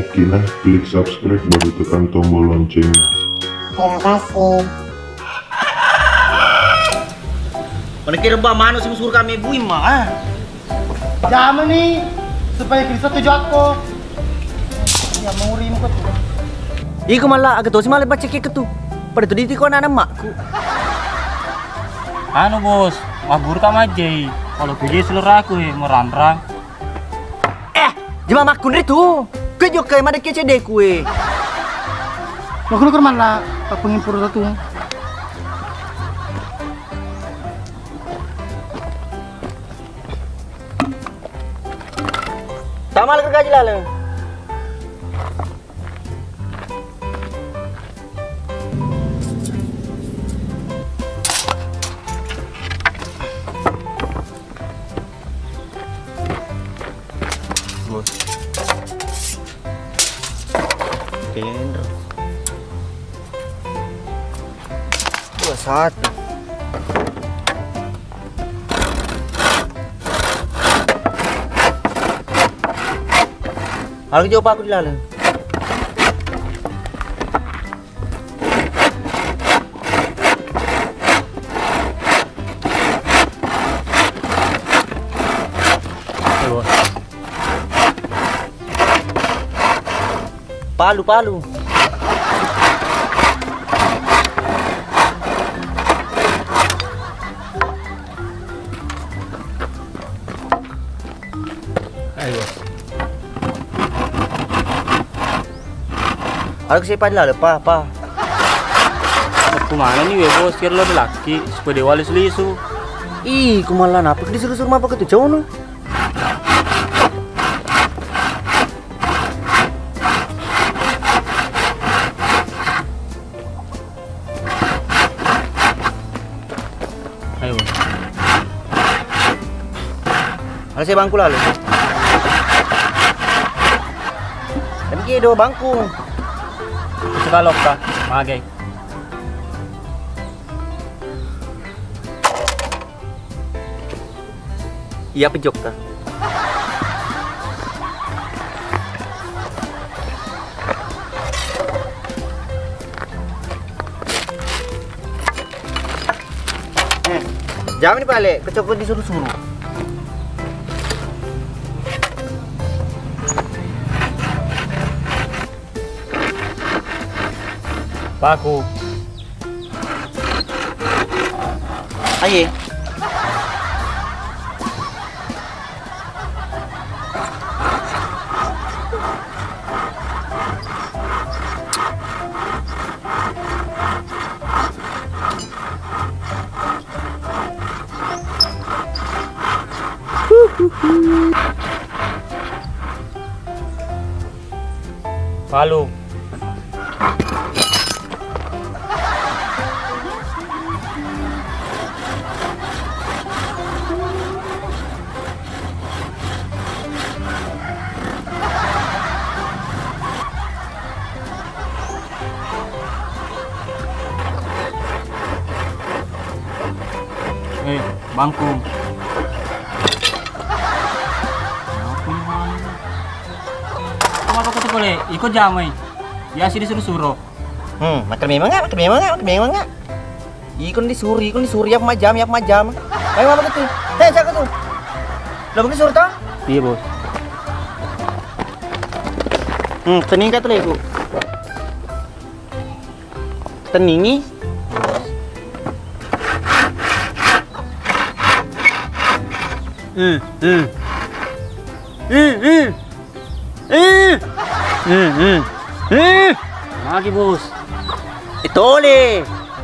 Kina, klik subscribe baru tekan tombol loncengnya. Terima kasih. Mana kira bah mana sih suruh kami ibu mah? Jangan nih supaya Kristo tujuh aku. Ya mau rim kau tuh. Iku malah agak tahu sih malah baca kek tu. Pada tu di kau anak makku. Anu bos, mabur kam aja. Kalau kerja seluruh aku meranrang. Jema makun itu. Kejo kayak mana kece deh kue. Makanya kau mana pengimpur satu. Tamal kerja lalu. Bos. Kendro. 21. Harga jawab aku di lalu. Palu. Ayo. Harga siapa lah lepas apa? Aku mana nih bos, kira lo laki supaya diwali selisu. Ih, kumalan apa disuruh-suruh apa ke tu jauh no? Ayo. Ada saya bangku lalu. Tapi kia dua bangku. Sekalok ka, magay. Iya pejok ta. Jangan nih balik, kecokot disuruh-suruh. Paku. Aye. Palu. Bangku. Apa kata boleh? Ikut jamai. Ya sih disuruh-suruh. Makan memang enggak? Ikon disuruh ya majam. Ayo apa betul? Siapa tu? Dah begitu suruh tau? Iya bos. Tening kata lagi. Teningi. Lagi bos. Itu oleh.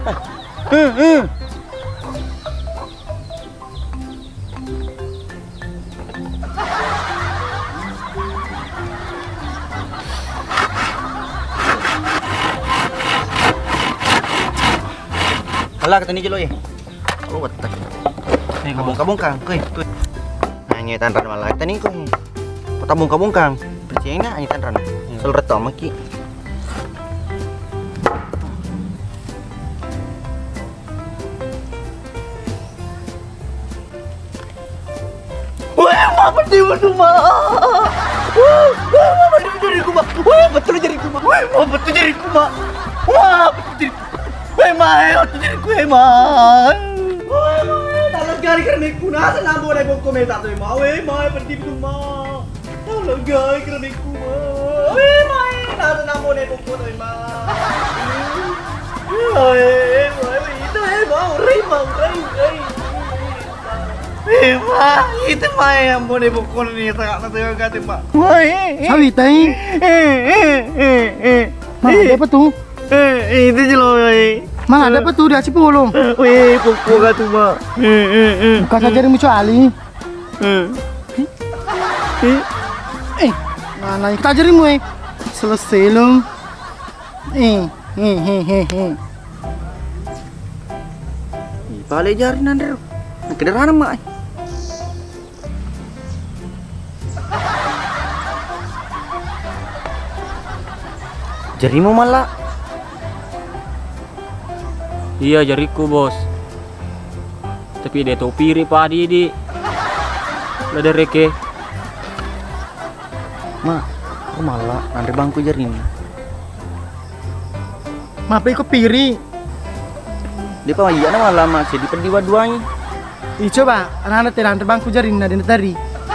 Alah kata ni je lo ye. Oh betul. Kabung-kabungkang, kuy. Nah, nyetan ran malah kata ni kuy. Tabung-kabungkang. Percaya enggak nyetan ran? Selret tau maki. Wah, apa di mana? Wah, betul jariku, Mak. Wah, betul jariku, Mak. Wah, betul jariku, Mak. Wah, betul jariku. Wah, Mak, betul jariku, Mak. Wah, Mak, tolong gali keraniku. Nasa nambah naik bongko meta tuh, Mak. Wah, Mak, berhenti tuh, Mak. Tolong gali keraniku, Mak. Wah, Mak, nasa nambah naik bongko tuh, Mak. Wah, itu, Mak, urai, Mak, urai. Mak, itu Mak yang mau dibukul nih sangat nanti Mak. Wah, Sawi tay. Mana ada apa tuh? Itu jeloy. Mana ada apa tuh di Acipulong? Wih, pukul gak tuh Mak. Bukan saja yang mucuali. Mana yang kita ajarin mu? Selesai lom. Balik jarin nanti. Kederhana Mak. Jarimu malah. Iya jariku bos. Tapi dia tahu piri padi di. Ada reke. Mak, kok malah nanti bangku jarimu. Maaf ikut piri. Dia pak iya malah masih di pendiwa duanya. Ih coba, anak-anak tenan terbangku jarin na din tadi.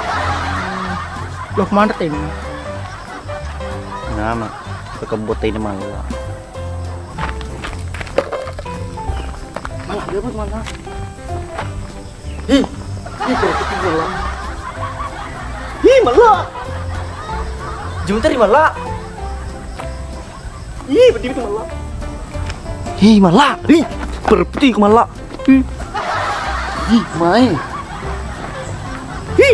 Loh kemana tem? Nah Mak, kekebut ini malah. Malah dia apa malah? Ih, malah. Ih malah. Jumteri malah. Ih, betul itu malah. Ih malah. Ih, berpeti malah. Ih, main. Ih.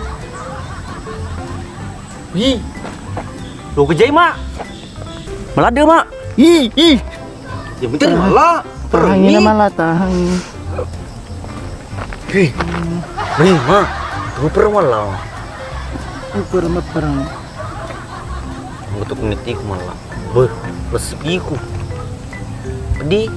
Ih. Lo kejai, Mak. Malah dia, Mak. Ih. Ya betul malah. Tahangin na malah tahang. Ih. Nih, Mak. Tunggu perang malah. Perang perang. Untuk menitiku malah. Wah, rezekiku. Pedih.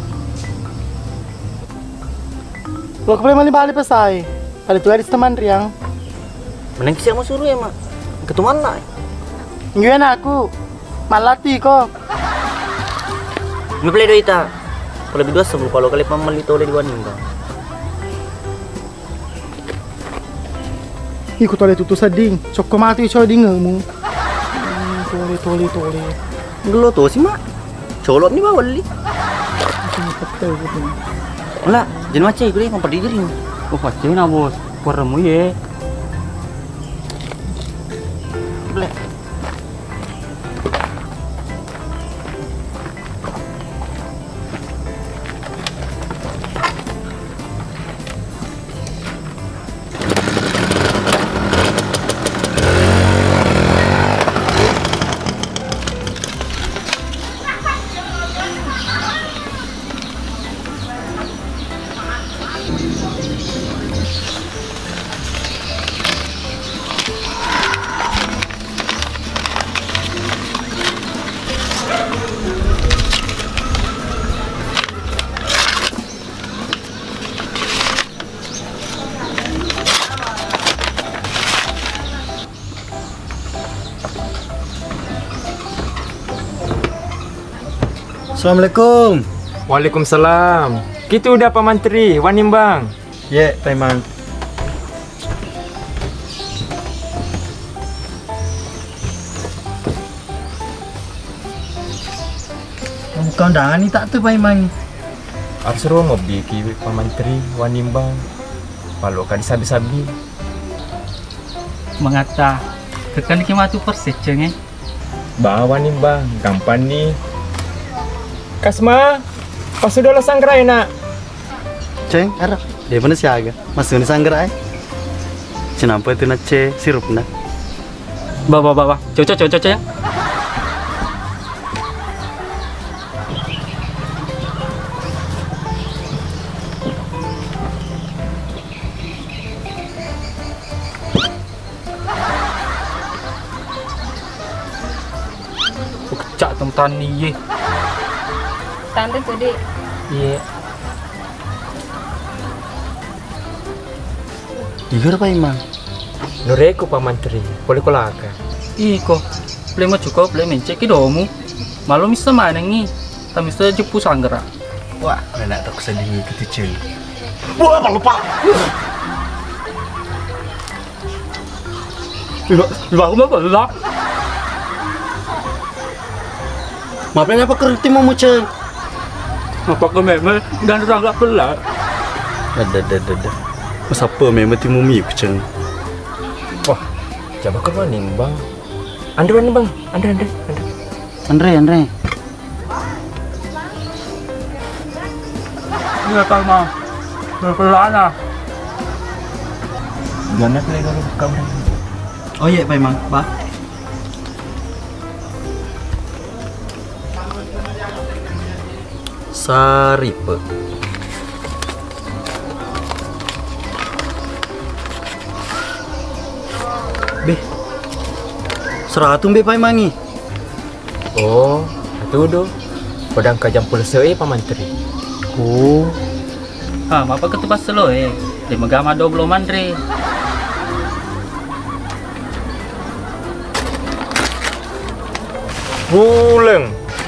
Lo kepala mali balik pasai. Kali tu ada teman riang. Meneng siya mo suruh ya, Mak. Ketuman na. Ngayon aku. Malati ko. May play do ita. Kalau bidua sebelum kalau kali pamalito ulit di Bang. Ikut oleh tutu sading. Sok ko mati so ding mo. Tole. Gelo tuh sih, Mak. Colot nih bawal li. Wala, jangan macam itu deh, memperdi diri. Oh pacin na bos. Peremu ye. Boleh. Assalamualaikum. Waalaikumsalam. Gitu udah Pak Menteri, Wanimbang. Ya, Pak Imam. Bukan undangan ni tak tu Pak Imam. Harus ruang mobil ki Pak Menteri, Wanimbang. Kalau kan sabi-sabi. Mengata. Kekan ki matu perseceng eh. Bawa Wanimbang, gampang nih. Kasma, pas sudah lo sangrai nak. Ceng, arah. Dia mana siaga? Masuk ni sanggerai. Kenapa itu nak sirup nak? Bawa. Cocok ya. Kecak tentang ni ye. Tante tu dek. Iya. Digar Pak Imam. Nureku Pak Menteri, boleh kolaka. Iko, plema cukup, plema cek domu. Malu misa mana ni? Tapi misa jepu sanggera. Wah, nak tak sedih gitu cuy. Wah, lupa. Aku mah pelak. Maafin apa kerti mau muceng? Apa kau memang gan rangga pelak? Ada. Masa apa memang timu mi kucing? Wah, coba ke mana nih bang? Andre bang, Andre. Iya kau mah pelak lah. Gimana kalau buka udah? Oh iya, Pak Imang, Pak. Saripe. Be. Seratum be Pak Imangi. Oh, itu do. Padang kajam pulsa Pak Menteri. Oh. Ah, apa ketupas selo Di megama doblo mandre. Buleng.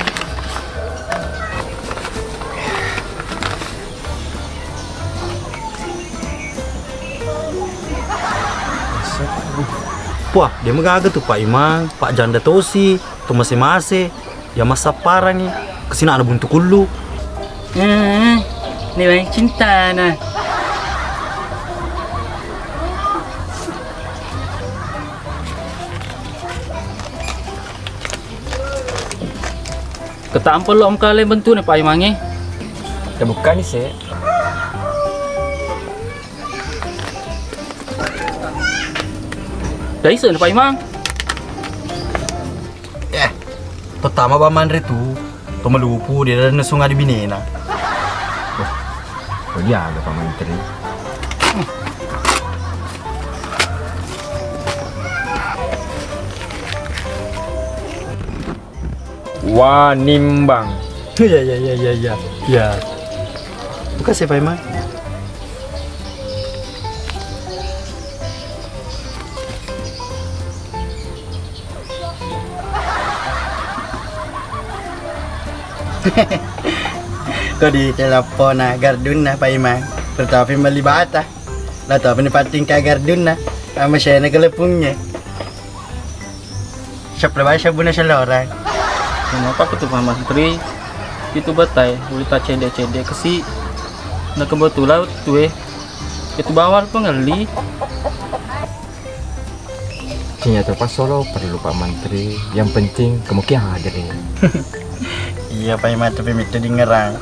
Wah, dia mengaga tuh Pak Imang, Pak Janda Tosi, tuh masih ya masa parah nih. Kesini ada buntu kulu. Nilai cinta nah. Ketampel lo om kalian bentuk nih Pak Imangnya. Ya bukan nih sih. Dari sana Pak Imang. Pertama Pak Mandri tuh melupu dia dan sungai di Binena. Oh dia ada Pak Menteri. Wah nimbang. Ya. Bukan sih Pak Imang. Kau di telepon na gardun na Pak Imang. Tetapi malibata. Lalu apa nih pating ka gardun na. Ama siya na kelepungnya. Siya pala siya buna siya lorang. Kenapa ketua Pak Menteri itu batai ulita cede kesi na kebetulan tuh itu bawal pengali. Ternyata Pak Solo perlu Pak Menteri. Yang penting kemungkinan hadir. Iya Pak Imang tapi itu di ngerang.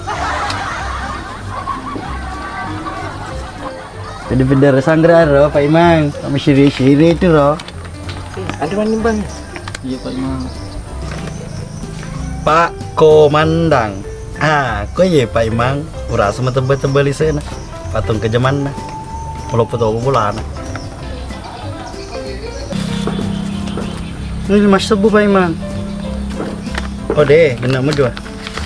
Jadi bener sanggra roh Pak Imang. Sama siri-siri itu roh. Ada mana nimbang? Iya Pak Imang. Pak Komandang. Kok ya Pak Imang. Ura sama tebel-tebel di sana. Patung ke zaman na. Kalau foto bulan. Ini mas sebu Pak Imang. Oh deh, benar mu dua.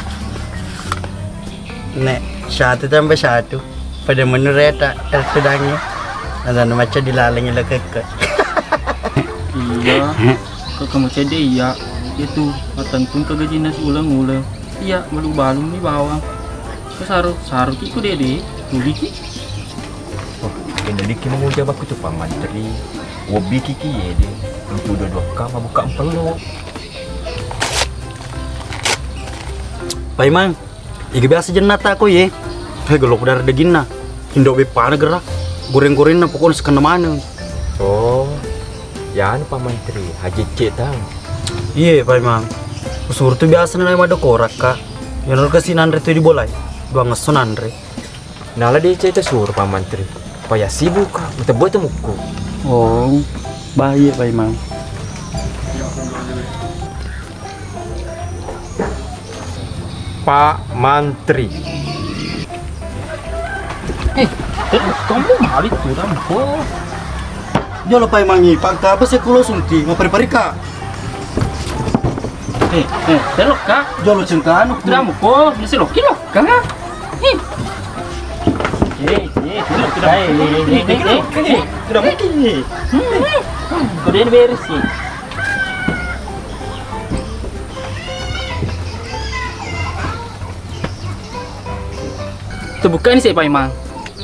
Nek, satu tambah satu. Pada menurut sedangnya. Dan macam dilalengi lekek. Iya. Kok kamu cede iya. Itu matan pun kegajinas ulang-ulang. Iya, balu-balu di bawah. Saru ki ku dede. Tuli ki. Wah, jadi kita mau jawab aku tuh Pak Menteri. Wobi kiki ya deh. Itu udah 2 kamar buka empelo. Pak Imang, iga biasa jenata aku ye. Gelok udara degina. Indo be pana gerak. Goreng-goreng na pokoknya sekena mana. Oh, ya Pak Menteri, Haji Cik tahu. Iya Pak Imang. Usur tuh biasa na ada korak kak. Yang kasih nandre tuh dibolai. Dua ngeson nandre. Nala dia cerita suruh Pak Menteri. Payah sibuk kak, kita buat temuku. Oh, bahaya Pak Imang. Pak Menteri. Kamu mali tuh rampo. Jolo Pak Imang ini, Pak apa sih kulo sunti, mau pari-pari kak. Telok kak. Jolo cengkan, Dramu ko, bisa lo kilo kak. Telok kak. Sudah mungkin nih. Udah ini beres sih. Itu buka ini sih Pak Imang.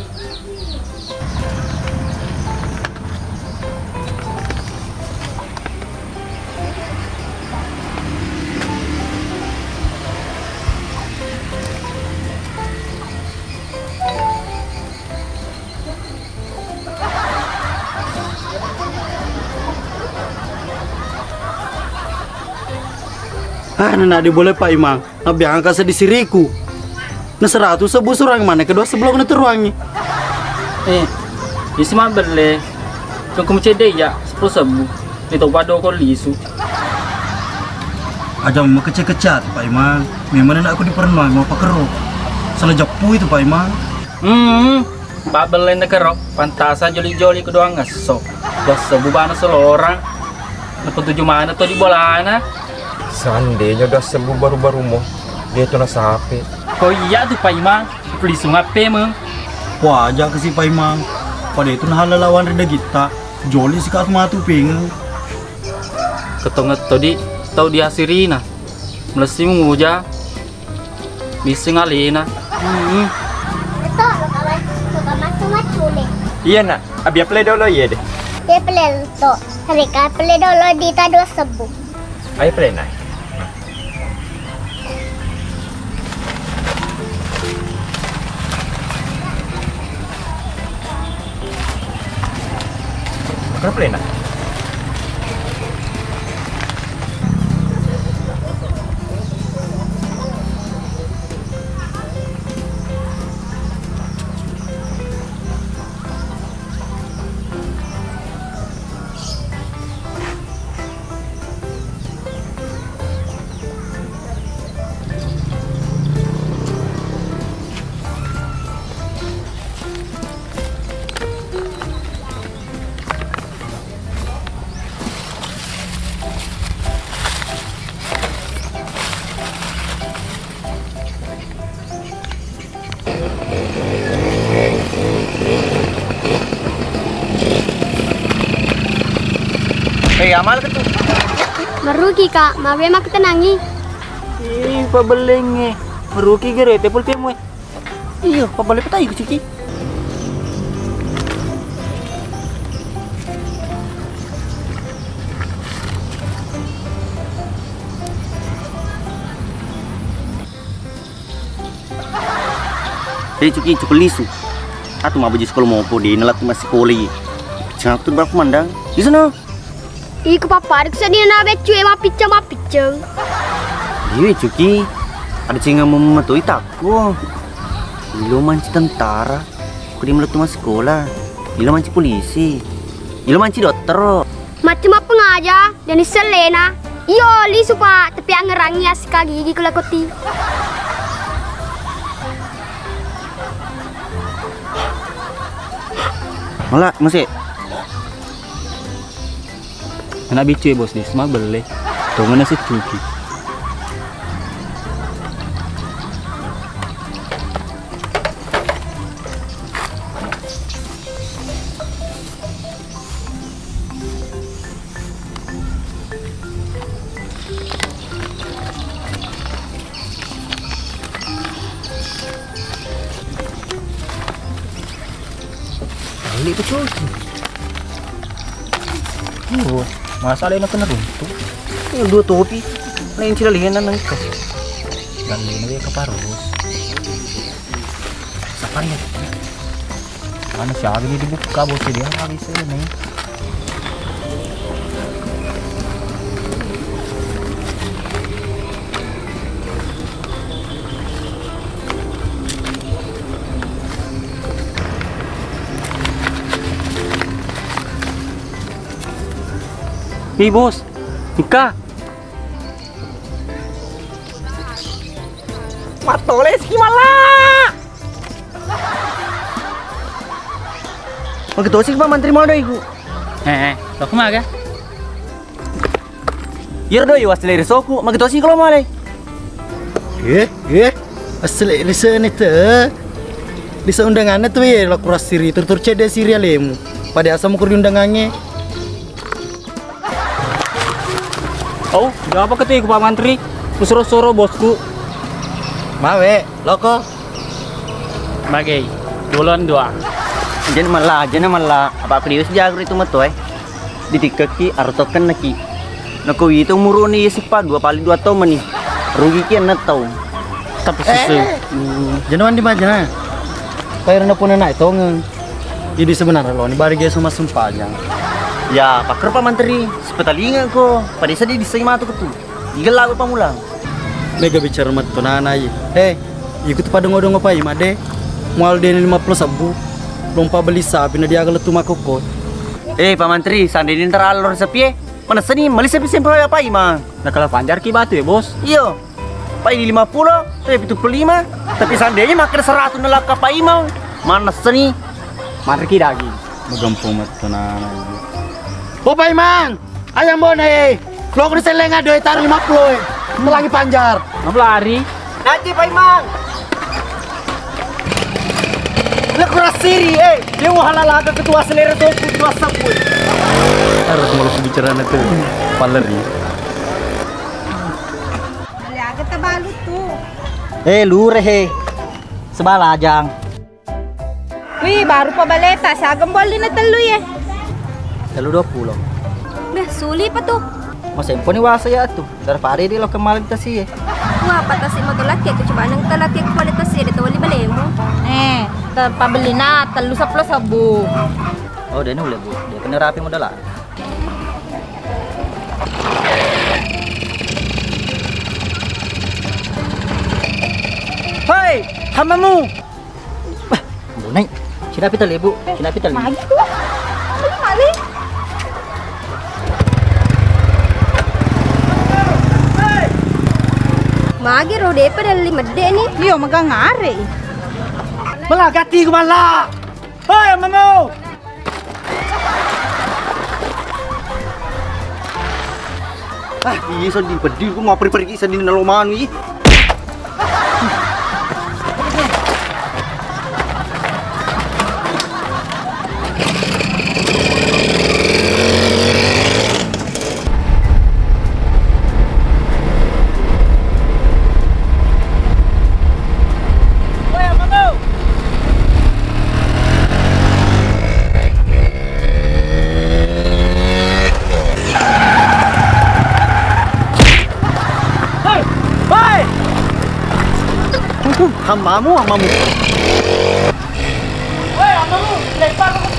Nana boleh Pak Imang. Nabi angka sedih siriku. Na 100 sebu surang mana kedua sebelum na teruangi. Di sini berle. Kung kumcede ya 10 sebu. Nito pado ko lisu. Aja mau kecek-kecet Pak Imang. Memang nak aku di perenang mau pakero. Salah japu itu Pak Imang. Babel na kerok. Pantasa joli-joli kedua ngesok. Dos sebu bana selorang. Napuntuju mana to di bolana. Seandainya udah sembuh baru-baru mau dia tuh nasa HP. Kau iya tuh Pak Imang, pelisung HP meng. Wah aja ke si Pak Imang. Pada itu nah lawan reda kita. Joli si kat matu pengen. Ketonget tadi tahu dia sirina. Melesi menguja. Bisa ngalina. Ito, masuk nih. Iya nak, abi play dulu ya deh. Dia play to. Mereka play dulu di tado sebu. Ayo play nak. Kenapa play nak? Amal ke tuh? Merugi kak, mabe mak tenangi. Ih, pabelenge. Merugi gere tepul temu. Iya, pabale petai kuciki. Cuki cukup lisu. Atu mah baju sekolah mau podi nelat masih sekolah. Jangan tuh berapa mandang. Di sana. Iku paparik sedih na becu ema picang. Iya Cuki. Ada cengah memetui takku. Ilo manci tentara. Aku di melet masih sekolah. Ilo manci polisi. Ilo manci dokter. Macam apa ngaja dan Selena. Iyo lisu pak, tapi yang ngerangi asik gigi kelakoti. Malah masih. Anak bicu ya bos nih, semua beli. Tuh mana sih Cuki? Balik ke Cuki. Oh, masalah ini kena runtuh. Ini dua topi. Lain cila lihanan nangka. Dan ini dia keparus. Sapanya. Mana siapa ini dibuka bos dia habis ini. Hei bos, nikah. Matoles gimana? Magdosik ba mantri mo doy ko? Lo kumaga? Yer doy was le resoku magdosik kalau malay. Asal resan itu. Di undangan itu ya lo kuras siri tur cede siri alemu. pada asam ukur diundangannya. Oh, udah apa ketik Pak Mantri? Suruh-suruh bosku. Mawe, loko. Bagai, duluan dua. Jangan malah. Apa krius jago itu matoy. Ditikaki artokan naki. Nako itu muruni sipa 2 kali 2 tahun nih. Rugi kian na tahu. Tapi susu. Jangan di mana. Kayak na puna na ito ng. Jadi sebenarnya lo ni barigay sama sumpajang. Ya, pakar Pak Menteri. Sepetalingan ko. Pada saya di sini matu ketu. Igal lagu pamulang. Mega bicara mat tunanay. Ikut pada ngodong apa ima de. Mual den 50 sabu. Lompa beli sapi na dia agak letu makokot. Pak Menteri, sandinin teralur sepi. Mana seni malis sepi sempoh apa ima? Nah kalau panjar ki batu ya bos. Iyo. Pak ini 50, saya itu 5. Tapi seandainya makan 100 nelaka Pak Imam. Mana seni? Mantri dagi. Magampong mat tunanay. Bapak Iman, ayam bonai. Kalau aku diselenga doi taruh 50. Melangi panjar. Ngapa lari? Nanti Pak Imam. Lekas siri, dia mau halal ke ketua selera tuh ketua sabun. Harus mulai bicara nanti. Paleri. Agak terbalut tuh. Lure sebala ajang. Wih, baru pabaleta. Sagam boleh na telu ya. Telu 20. Nah, suli pa tuh. Mas empon ni wasa ya tuh. Daripada dia lo kemarin tasi. Wah, patasi mo laki ko coba nang talaki ko kualitas dito wali balemo. Pabeli na telu 10 sabu. Oh, dia ni boleh bu. Dia kena rapi modal lah. Hei, hamamu. Naik. Sinapi tali bu. Sinapi tali. Magi tuh. Mali. Magi rode pa dali madde ni. Iyo magangari. Malah gati ko malah. Hei, hamamu. Iya sedih pedih ko mau pergi sedih naloman ni. Hamamu. Woi, hamamu, lempar ko.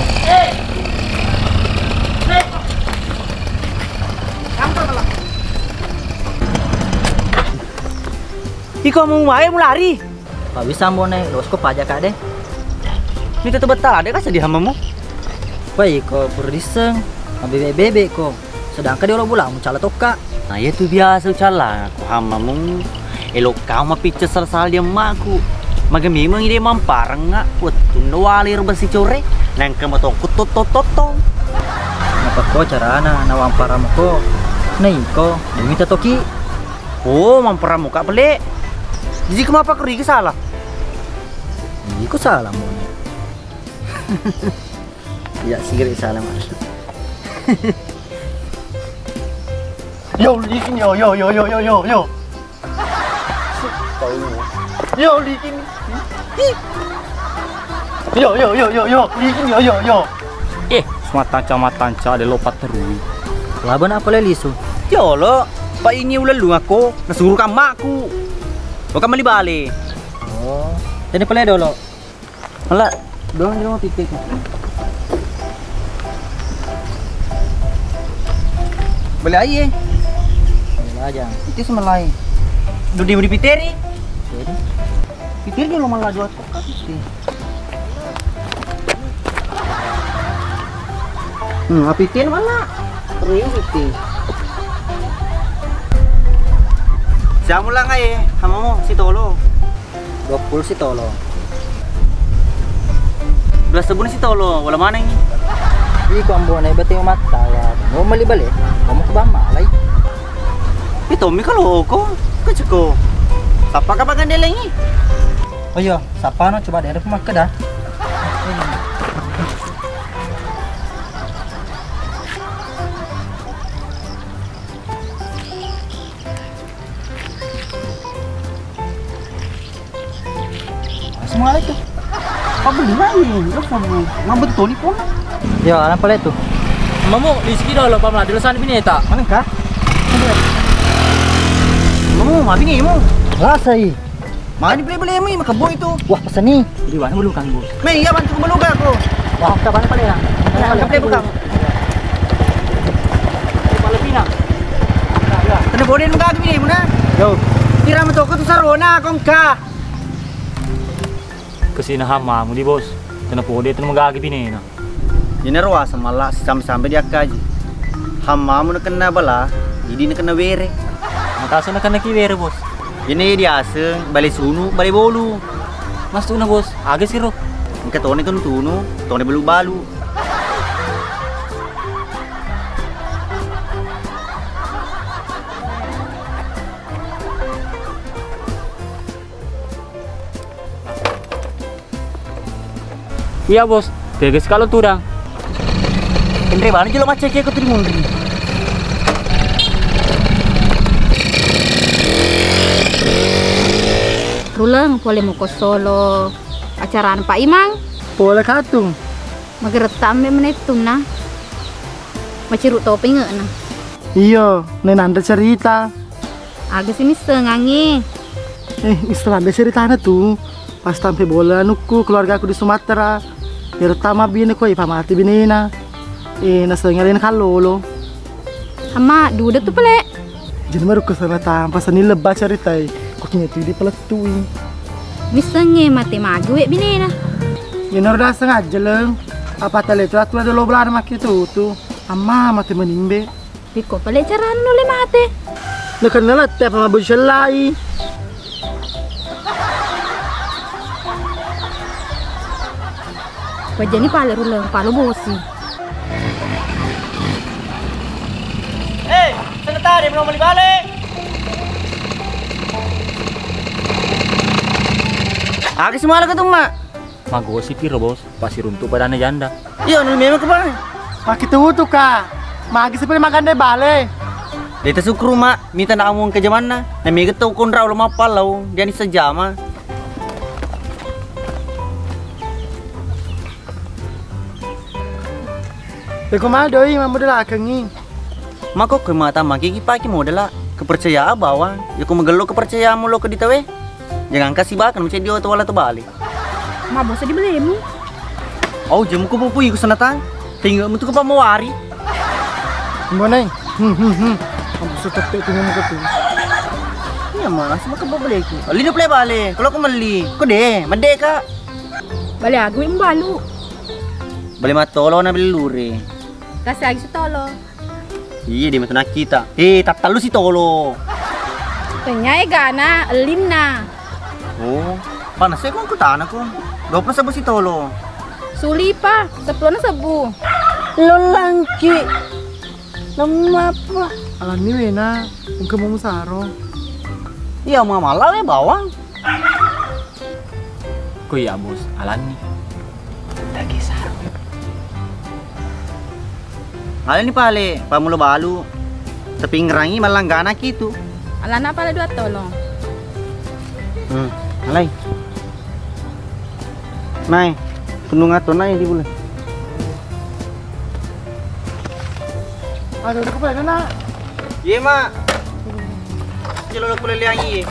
Ikaw mau lari. Pak bisa mau naik, los ko pajak kak deh. Ini tetep betah ada kan sedih hamamu? Woi, ko berdiseng, bebek ko. Sedangkan dia orang bulan mencala toka. Nah, itu biasa ucala. Ko hamamu. Elok kau mapica sal dia maku. Magami mang ide mamparang nga. Putun walir basi core. Nang kamatong kutotototong. Napa ko carana nawampara mo ko. Nay ko, minta toki. Oh, mampara mo ka pali. Jadi kenapa keri ke salah? Hindi ko salah mo. Ya, sigari salah mas. Yo, likin yo. Yo, likin. Yo, likin yo. Semata-mata ada lopat terus. Laban apa leliso? Yo lo, Pak ini ulah lu aku, nasuruh kamakku. Bukan bali. Oh, jadi pala dolo. Malah, doang di rumah titik. Beli aja. Beli aja. Itu semelai. Udah di piteri. Pitir dia lo malah jual tokat sih. Pitir mana? Serius itu. Siapa lang ay, hamamu si Tolo. 20 si Tolo. 12 sabun si Tolo, wala mana ini. Di ko ambo na ibati yung mata ya. Mo malibali, kamu ke bamalay. Ito mi kaloko, kaciko. Sapa ka bagan dela ini? Oh iya, sapa no coba dari rumah ke dah. mahal itu. Apa beli lagi? Apa bu? Nggak betul nih pun. Ya, apa itu? Mamu di sini dulu pamla di lesan bineta. Mana kah? Mau mati nih mau. Rasa i. Mana beli mau makabo itu. Wah, pesan nih. Di mana belum kan bos? Nih, iya bantu belum aku. Wah, kapan pala ya? Ada beli bukan? Kepala pinang. Tanda boleh nunggu aku ini mana? Yo. Tira mo to ko to sarona kong ka. Kesina hama mo di bos. Tena po dia tena magagi binena. Ini ruas malah sampai dia kaji. Hama mo na kena bala, jadi na kena were. Mataso na kan nakiwere bos. Ini dia aseng, balik sunu, balik bolu. Mas tu na bos. Agak siro. Ang katone to tuno, tone balu-balu. Iya bos. Tegas kalau turang. Andre mana jelo macet ke tadi mundri. Rulang boleh mau ke Solo. Acaraan Pak Imang. Boleh katung. Mageretam be menetum nah. Maciruk topeng na. Iya, nenanda cerita. Agak sini sengangi. Istilah ceritanya tuh. Pas sampai bola nuku keluarga aku di Sumatera. Ya pertama bini ko ipamati binina. Nasengalin kalolo. Ama duda tuh pele. Jadi baru kesana tanpa seni lebah ceritai. Kok kini tuh di peletui. Misalnya mati maju binena. Ya udah sengaja leng. Apa tali itu ada lo belar mak itu tuh. Ama mati menimbe. Biko pele cara nule mate. Lekan lelat tiap sama baju selai. Wajah ni pala rulang pala bosi. Sana tadi belum balik. Aku semalam ketemu mak. Magosi piro bos. Pasir untuk padana janda. Iya, nul memang kemana? Maki tuh kak. Magi seperti makan deh bale. Deta sukru mak, minta nak amung ke jamana. Na mega tau konra ulo mapal lau, dia ni sejama. Beko mal doi mamu dah kengi. Mako ke mata maki paki modal kepercayaan bawang. Ya ku megelo kepercayaanmu lo ke ditawe. Jangan kasih bahkan macam dia tu wala tu balik. Ma bosa dibelimu. Oh, jamu ku pupu iku senatang. Tinggal mu tu ke pamawari. Mbonai. Kamu sudah tu muka tu. Iya mas, maka balik ku. Ali play balik. Kalau aku meli, ku deh, made kak. Bali aku yang balu. Balik matolo na beli lure. Kasih lagi setolo. Iya dia matu nak kita. Tak talu si tolo. Tanya gana elim na. Oh, panas saya kung kutana ko. 20 sabu si tolo. Suli pa, 10 na sabu. Lolangki. Nama apa? Alam ni wena, ungke mau saro. Iya mga malaw bawang. Kuya bos. Alani. Lagi saro. Alin ni pale, pamulo balu. Tapi ngerangi malanggana gitu. Alana pala 2 tolong. Alay. Nay, tunong ato na di bulan. Ada udah kepala na. Iya mak. Jalo pula liangi.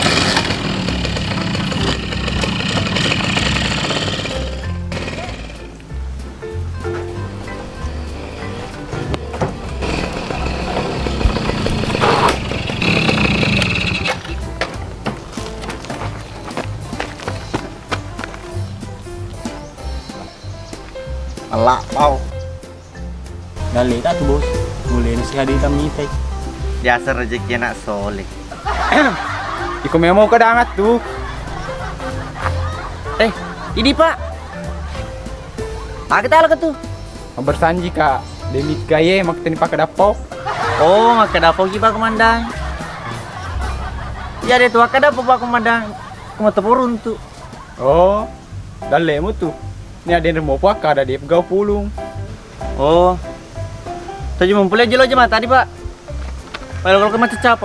Alak mau. Dali tak tu bos. Mulai nasi hadi tam nitai. Biasa rezeki anak soleh. Iko memang kedangat tuh. Ini pak. Kita ala tu. Bersanji kak. Demit gaya makin pakai dapok. Oh, maka dapat kita komandan. Ya deh tuh, kada apa komandan. Kuma tepurun tuh. Oh, dalemu tuh. Ini ada yang mau pakai ada di pegau pulung. Oh. Tadi mempulai jelo aja tadi pak. Kalau kemana capo.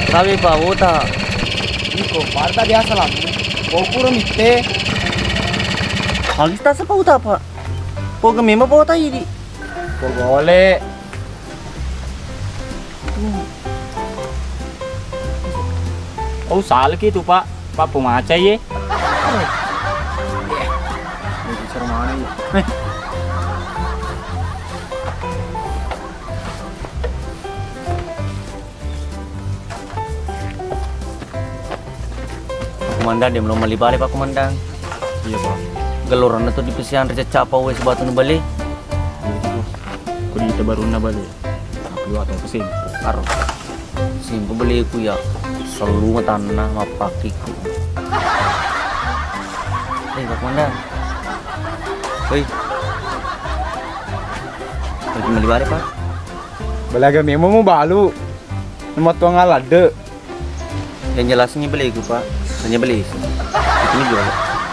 Sabi bau tak? Iko, parta biasa lah. Bau kurang mitte. Halis tak sepau tak pak? Bau kemima bau tak ini? Bau boleh. Oh salah gitu pak pemaca ye. Bicara mana ya? Komandan dia belum balik Pak Komandan. Iya pak. Geloran itu di pesian rececak apa wes batu nu balik. Kau di baru na balik. Aku atau pesin. Karo. Simpu beli ku ya. Selalu tanah mapakiku. Pak Komandan. Hei. Lagi balik balik Pak. Balaga memo mo balu. Nama tuang alade. Yang jelasnya beli ku Pak. Hanya beli. Ini jual.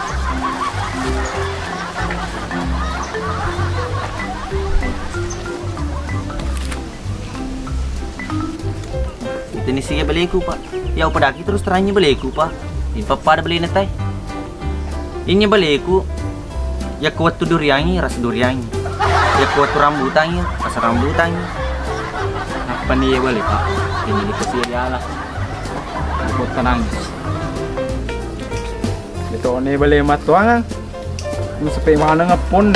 Itu nih sih beli ku Pak. Ya pada aki terus terangnya beli ku Pak. Ini papa ada beli netai. Ini beli ku. Ya kuat tu duriangi rasa duriangi. Ya kuat tu rambutannya rasa rambutannya. Apa nih ya balik pak? Ini dikasih ya lah. Buat nangis. Ito ni bali matuangan. Musuh mana ngapun.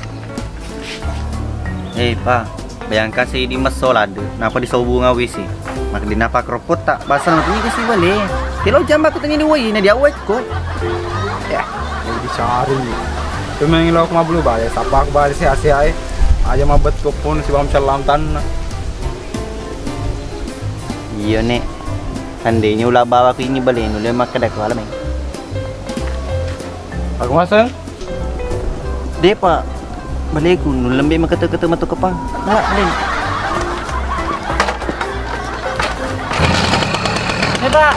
Pak, bayangkan saya di masolade, napa di sobu ngawi sih? Maka di napa kropot tak, basal nanti kasih balik. Kalau jam aku tanya diwoi, na dia awet ko. Ya, dicari. Tu mengilau ko mabulu balik, sapak balik si asiai. Aja mabet ko pun si bam calam tanah. Iya nek, andainya ulah bawa ke ini balik, nulah makan dah kalah main. Aku masang. Deh Pak, balik ku nulah lembek makata-kata matu kepang. Nak balik. Pak.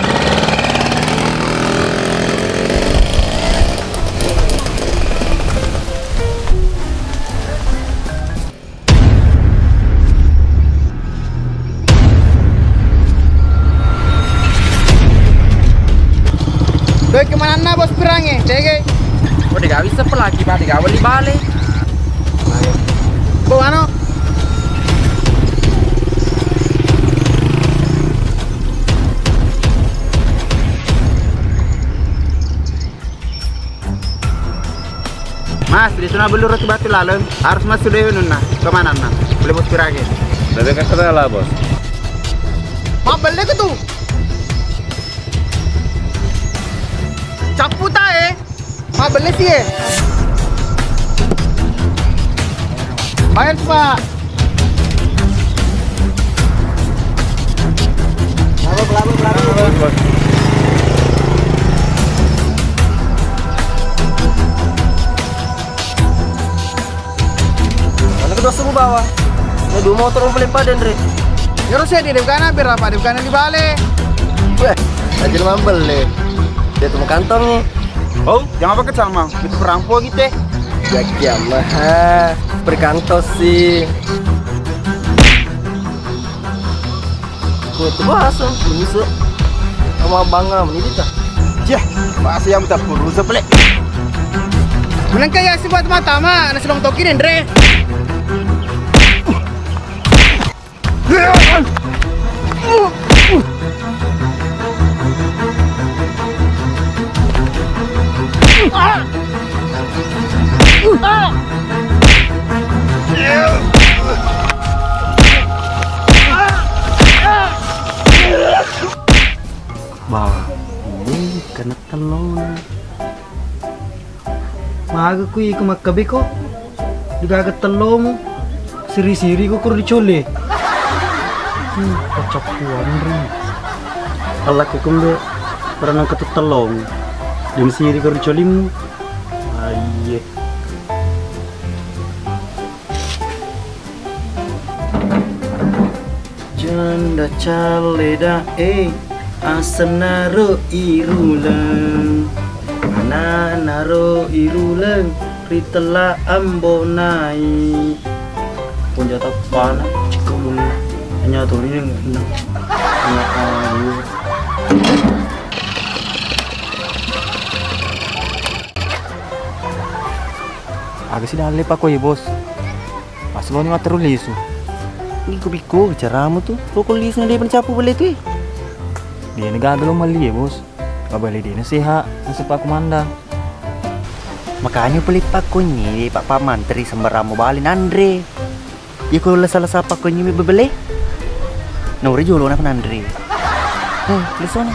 Doi kemana na bos perangnya? Cege. Oh, dia bisa pelaki Pak, dia balik balik. Bo ano? Mas, di sana belur ratu batu lalu harus masuk deh nuna. Kemana na? Boleh bos perangnya? Dari kata lah bos. Ma balik ke tu? Capu tak Ma beli sih Bayar Pak. Lalu. Mana kedua suruh bawa? Ini dua motor mau beli padan Dre. Ya harus ya di bukan berapa? Di bukan di balik. Wah, aja lu beli. Dia temu kantongnya. Oh, jangan pakai sama. Itu perampok gitu. Ya kiamah. Berkantos sih. Kuat bahasa, busuk. Sama bangam ini tak. Jah, bahasa yang tak perlu sepelek. Menang kayak si buat mata mah, nasi long toki Dre. Bawa ini kena telur. Maga ku iku makabi ko. Digagat telong. Siri-siri ko kur dicole. Kecapuan rin. Allah ku kumbe pernah ketelong. Dem siri kur dicolim. Aye. Janda caleda asenaro irulang. Mana naro irulang ritela ambonai. Punjata pana cikum hanya tuh ini Agak sih dah lepak kau ya bos. Pas lo ni mata rulis tu. Ini kau biko caramu tu. Kau kulis ni dia pencapu boleh tu. Dia negara belum mali ya bos. Kau boleh dia nasihat, nasihat komanda. Makanya pelit pak kau ni pak Mantri sembaramu balin Andre. Ya kau salah siapa kau ni bebele. Nuri jual nak Andre. Lisona.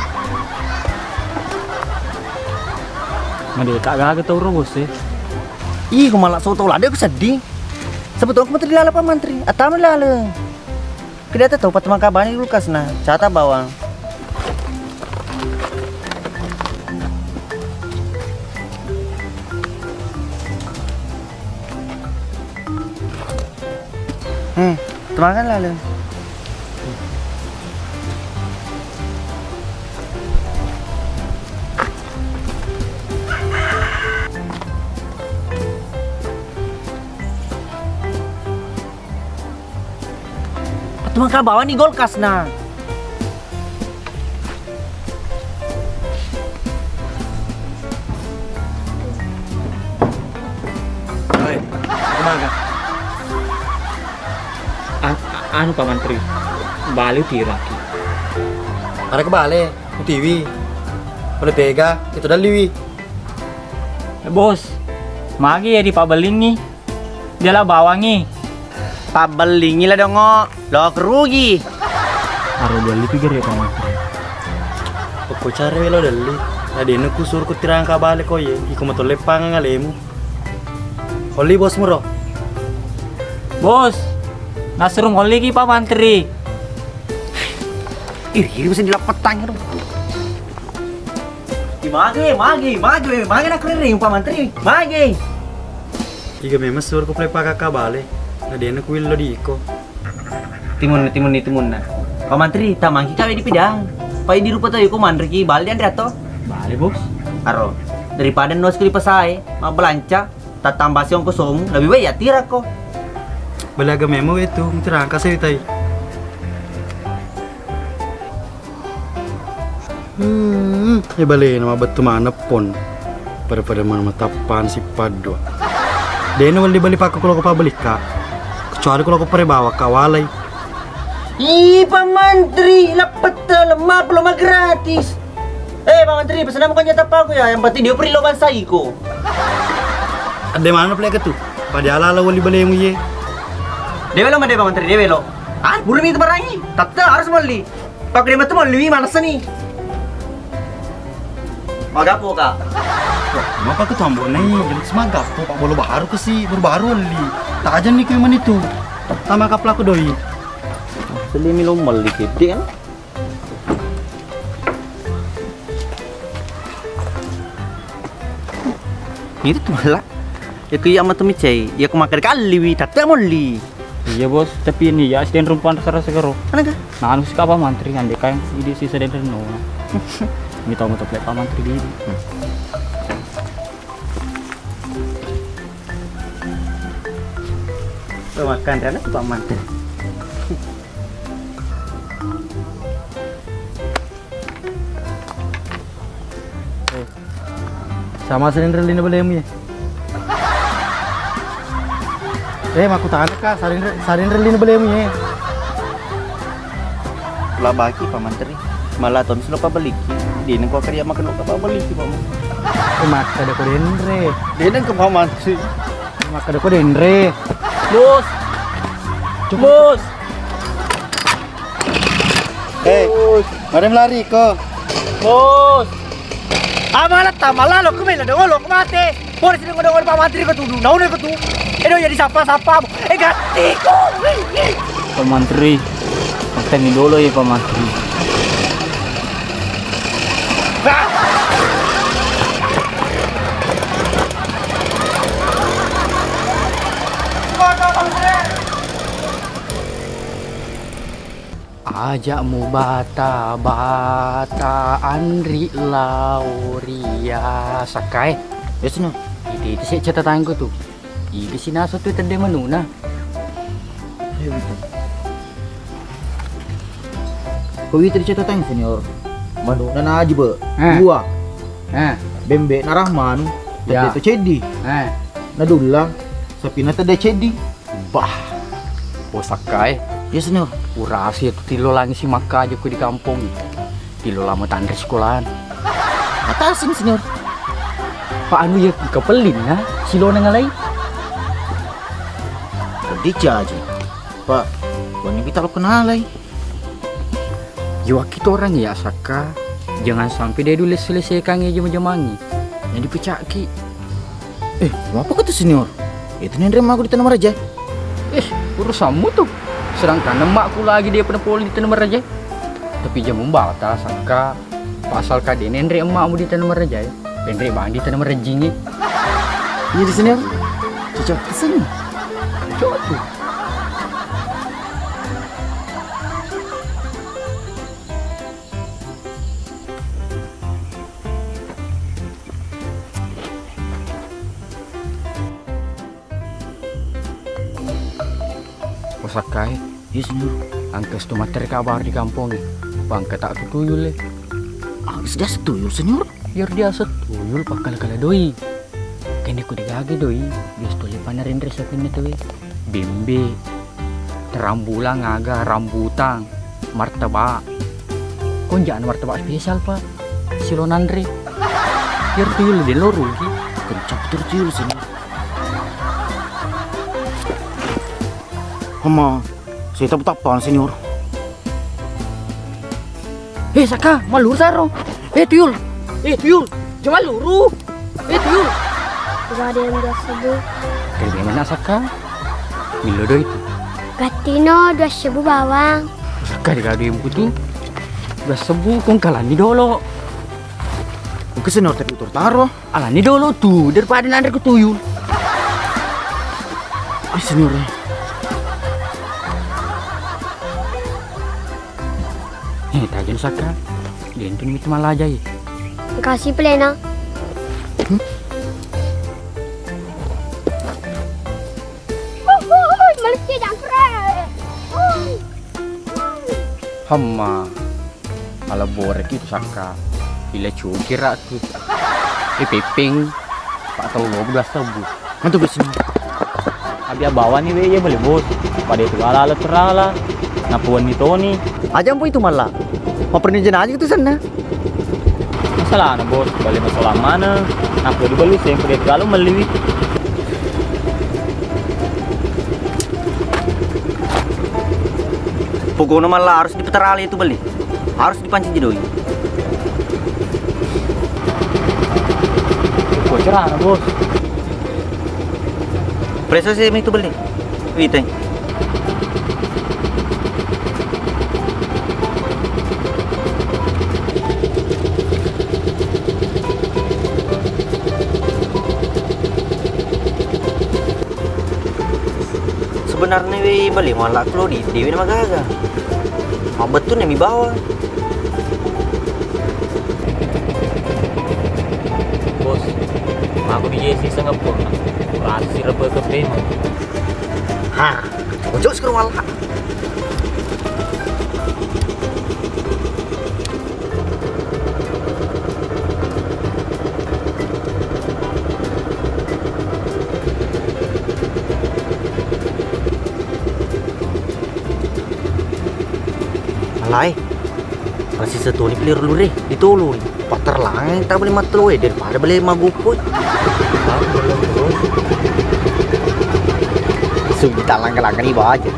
Made tak gagak tau bos eh. Ih, kau malah soto lah, dia aku sedih. Sebetulnya aku menteri lala Pak Mantri, atau lala. Kita tahu patah kabarnya dulu kasna, cata bawang. Temangan lala. Teman kau bawa nih gol kasna. Oi, kemana? Anu Pak Mantri, balik tiraki. Ada ke balik, ke TV. Boleh pega, itu dah liwi. Bos, magi ya di Pak Beling nih. Dia lah bawangi. Pak Beling lah dong, lo kerugi. Harus beli pikir ya Pak Mantri. Pokok cari lo dali. Ada yang aku suruh kutirang ke balik kau ye. Iku mau lepang ngalemu. Oli bos muro. Bos, nasrum oli ki Pak Mantri. Iri bisa dilapetang itu. Magi nak kering Pak Mantri. Magi. Jika memang suruh ku lepang ke balik. Ada yang aku lo di iko. Timun na. Pak Mantri, tamangki kawin di pidang. Pai di rupa tayo ko Mantri ki balik Andre ato. Balik bos. Aro, daripada nos ko di pasay, mabelanca, tatambah siyong kosom, lebih baik ya tira ko. Balaga memo itu, tira ka sa itay. Ya balik nama betul mana pon. Pada mana matapan si Padwa. Dia wali balik pakai kalau kau balik kak. Kecuali kalau kau pernah bawa kawalay. Ih, Pak Mantri, lapet lemah belum gratis. Pak Mantri, pesan mo kanya tapa ko ya. Yang penting dia perlu bansay ko. Ada mana pala ka tu? Pada ala wali balik mo ye. Develo made Pak Mantri, develo. Ah, buru mi itu barangi. Tatta harus mali. Pakai mata mali mana sani? Magapo ka. Wah, apa ke tambo nih? Jadi semagapo Pak bolo baru ke sih, baru ali. Tak aja nih kuman itu. Tama ka pelaku doi. Selimi lo mali gede kan? Itu tuh malah. Ya kuya sama tumi cai. Ya aku makan kali wi, tak mali. Iya bos, tapi ini ya asisten rumpuan rasa segero. Mana ka? Nah, anu sih Pak Mantri ande kayak ide sisa dan reno. Ini tahu mau Pak Mantri diri. Makan karena Pak Mantri. Sama silinder lina boleh ya? Aku tahan ka, silinder lina boleh ya? Lah baki Pak Mantri. Malah tahun silo pa balik. Di nang ko karya makan ka pa balik Pak mo. Maka ada ko denre. Di nang ka Pak Mantri. Maka ada ko denre. Bos. Bos. Madam lari ko. Bos. Malah lo kumela dong lo kumate. Boleh sini ngomong Pak Mantri ko tuh. Naon ko tuh. Jadi sapa-sapa. Gati ko. Pak Mantri. Tani dulu ya Pak Mantri. Ajakmu bata Andri Lauria Sakai. Yes no. Itu sih catatanku tuh. Ini sih naso tuh tende menuna. Kau itu dicatatan senior. Manu nana aja be. Eh. Gua. Eh, Bembe narahman. Ya. Tadi itu cedi. eh. Nadulang. Sapina tadi cedi. Bah. Posakai. Ya senior. Urasi itu tilo lagi si maka aja ku di kampung. Tilo lama tandri sekolahan. Atasin senior. Pak anu ya kepelin na. Silo ngalai. Tadi aja. Pak. Wanita kita lo kenalai. Jiwa kita orang ya Saka. Jangan sampai dia dulu selesaikan aja jamangi. Yang dipecaki. Apa kata senior? Itu nih aku di Tanah Raja. Urusanmu tuh. Sedangkan emakku lagi dia pernah poli di Tanah Raja. Tapi jam membatas Saka. Pasal kade nendre emakmu di Tanah Raja. Nendre bang di Tanah Raja ini. Iya di senior. Cocok kesini. Cocok tuh. Sakai, Iya senior. angkes tu materi kabar di kampung. Bangka tak tutuyul le. Sudah setuju senior. Biar dia setuyul pakal-kala doi. Kini ku digagi doi. Dia setuli panarin resepin itu bimbe. Terambulang aga rambutan. Martabak. Konjaan martabak spesial pak. Silonandre. Biar tuyul dia loru ki. Kencap tuyul senior. Hama, saya tak apaan senior. Saka, malur saro. Tuyul. Tuyul. Cuma luru. Tuyul. Gak ada yang biasa sebu. Kayak mana Saka? Milo do itu. Gatino 2 sebu bawang. Saka digado yang putu. Udah sebu kong kalani dolo. Mungkin senior tapi utur taro. Alani dolo tuh daripada nanti ke tuyul. Senior. Tajan Saka. Dia itu mit malah aja ya. Kasih plena. Malaysia jangkrik. Hama. Ala borek itu Saka. Bila cukira tuh. Pepeng. Pak tau lo udah sebu. Mantu bersini. Abia bawa nih we ya boleh bos. Pada itu ala terala. Napuan itu nih. Aja ampu itu malah. Mau pernikahan aja itu sana. Masalah na bos. Balik masalah mana? Napu di balu saya pergi kalau meliwi. Pokoknya malah harus dipeterali itu beli. Harus dipancing jidoi. Kok cerah na bos. Preso sih itu beli. Witeng. Sebenarnya we beli malah keluar di dewi nama gaga. Betul nih mi bawa. Bos, aku di Jesse Singapura. Rasi rebe ke pema. Hah, ojo sekarang malah. Alay, masih satu ni pelir lure, ditolong. Patar lang, tak boleh matlo daripada boleh maguput. Sudah talang-talang ni bawa aja.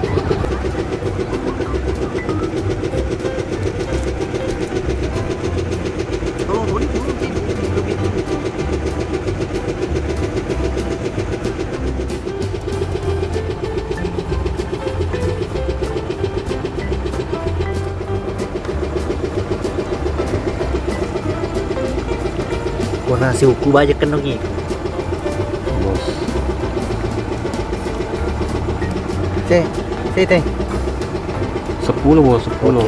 Gua nasi uku banyak kan dong ini. Bos. Teh. 10 bos, 10.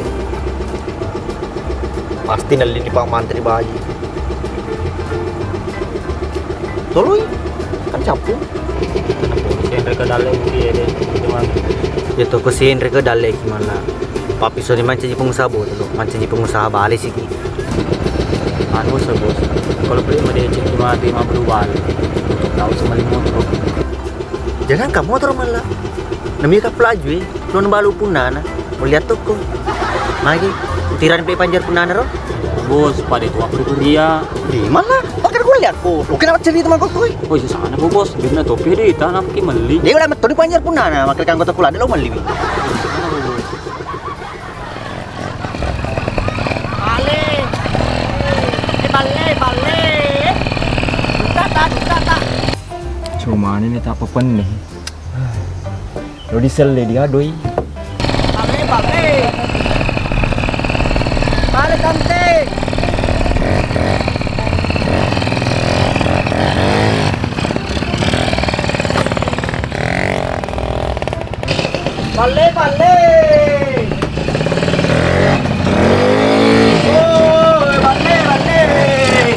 Pasti nalin di Pak Mantri bayi. Tolong kan capu. Polisi yang mereka dalam dia deh. Cuman Itu kesin mereka dalek gimana? Papi so di manca di pengusaha bos, manca di pengusaha balik sih. Anu bos, kalau beli mau dia cek cuma 50 bal. Tahu sama motor. Jangan kamu motor malah. Namanya ka pelaju non balu punana. Mau lihat toko. Lagi utiran play panjar punana ro. Bos, pada itu aku dia. Di mana? Pakai gue lihat ko. Lo kenapa cerita teman kau? Oh, itu sana bos. Dia topi deh, tanah pakai meli. Dia udah metode panjar punana, makai kan kota kula ada lo meli. Cuma ini tak apa nih. Lo diesel dia doi. Balik cantik. Balik. Oh, balik.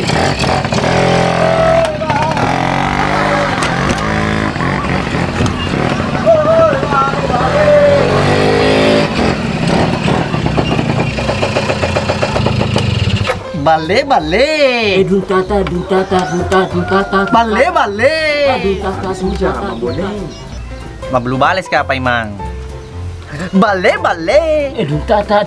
Balik. Duntata. Balik. Sudah, Ma belum bales ka apa emang? Balik. Duntata.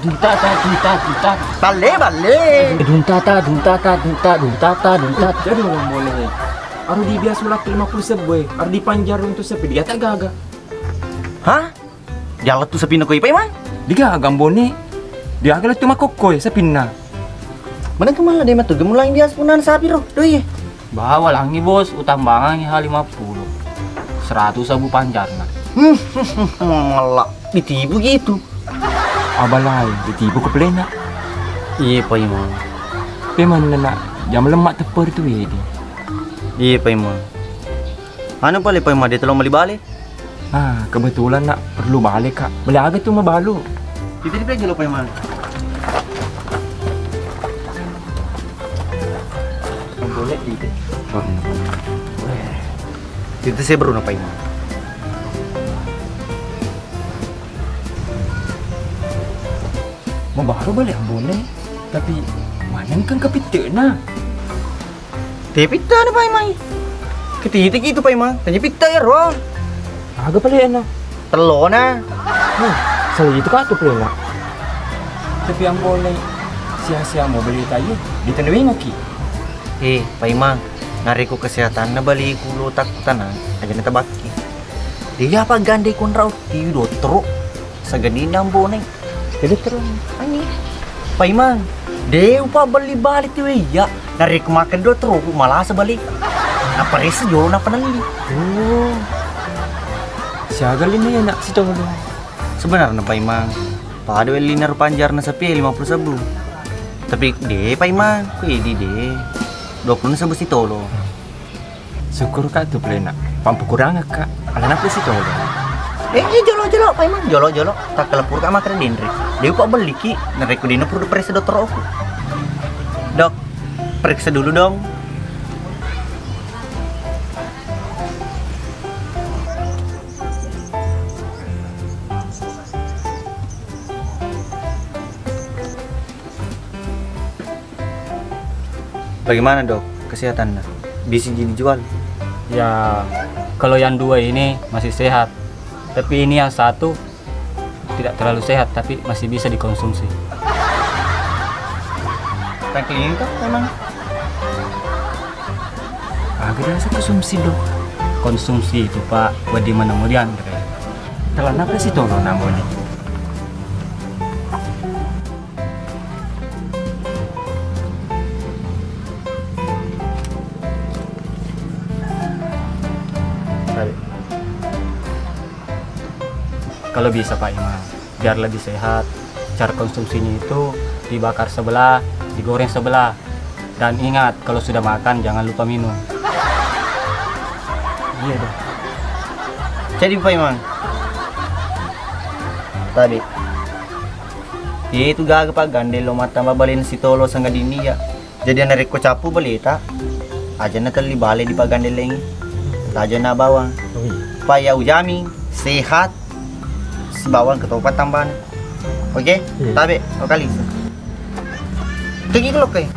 Balik. Duntata. Jadi ngomong boleh. Aru di biasa sulap 50 sebe, aru di panjar untuk sepi dia tak gaga. Hah? Dia tuh sepina ko ipa emang? Dia gaga bone. Dia agak tu makokoy sepina. Mana tuh malah dia matu gemulain dia sepunan sapi roh. Doi. Bawa langi bos, utang bangannya 50. 100 sabu panjarna. Malah ditipu gitu. Abalai ditipu ke pelena. Iya pak emang. Peman nak jam lemak teper tu ya dia. Iya pak emang. Anu pale pak emang dia tolong beli balik. Kebetulan nak perlu balik kak. Beli agak tu mabalu. Kita dipelaj lo pak emang. Boleh itu. Itu saya baru apa emang. Mau baru balik boleh. Tapi mana kan kapita na. Pita na pak emang. Ketitik itu pak emang. Tanya pita ya roh. Agak balik na. Telo na. Selalu itu kak tu pelena. Tapi yang boleh sia-sia mau beli tayo. Ditentuin oke. Pak Imang, nariku kesehatan na bali kulo takutan na aja na tabaki. Dia apa gandai kun raw ti dokter sa ganina ang boneng. Dokter ani. Pak Imang, dia upa bali balik ti ya. Nariku makan dokter ko malah sa balik. Apa resa jolo na panali. Oh. Siaga lini nak si tolo. Sebenarnya Pak Imang, pada linar panjar na sapi 50 sabu. Tapi de Pak Imang, ku di de. 20 sabu si tolo. Syukur kak tu pelena. Pampu kurang kak. Alan apa si tolo? Jolo Pak Imang, jolo. Tak kelepur kak makan dindri. Dia kok beli ki, nareku dino perlu periksa dokter aku. Dok, periksa dulu dong. Bagaimana dok kesehatannya? Bisa dijual? Ya, kalau yang dua ini masih sehat. Tapi ini yang satu tidak terlalu sehat, tapi masih bisa dikonsumsi. Pengklinik kah memang? Agak rasa konsumsi dok. Konsumsi itu pak, buat di mana kemudian. Telan apa sih tolo namanya? Kalau bisa Pak Imam, biar lebih sehat, cara konsumsinya itu dibakar sebelah, digoreng sebelah. Dan ingat, kalau sudah makan jangan lupa minum. Iya dong. Jadi Pak Imam, tadi itu gaga Pak gandel lo mata mabalin si tolo sangga dini ya. Jadi narik ko capu balita. Aja na tali bale di Pak gandel lagi. Aja na bawang. Pak ya ujami sehat. Bawang ketopat tambahan. Oke? Tabe, kali. Tinggi dulu kayak.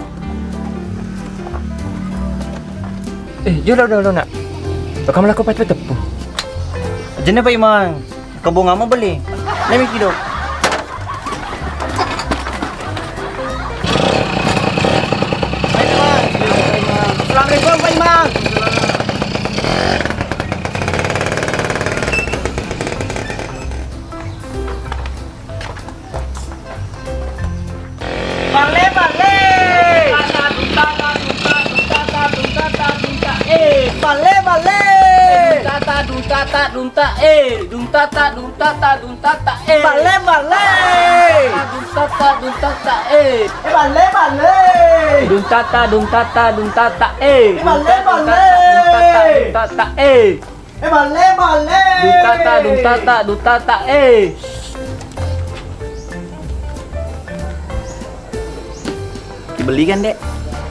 Udah nak. Kamu laku pat tepung. Jenis apa imang? Kebun ngama beli. Nemi kido. Assalamualaikum Pak Imam. Bale. Dibelikan, Dek.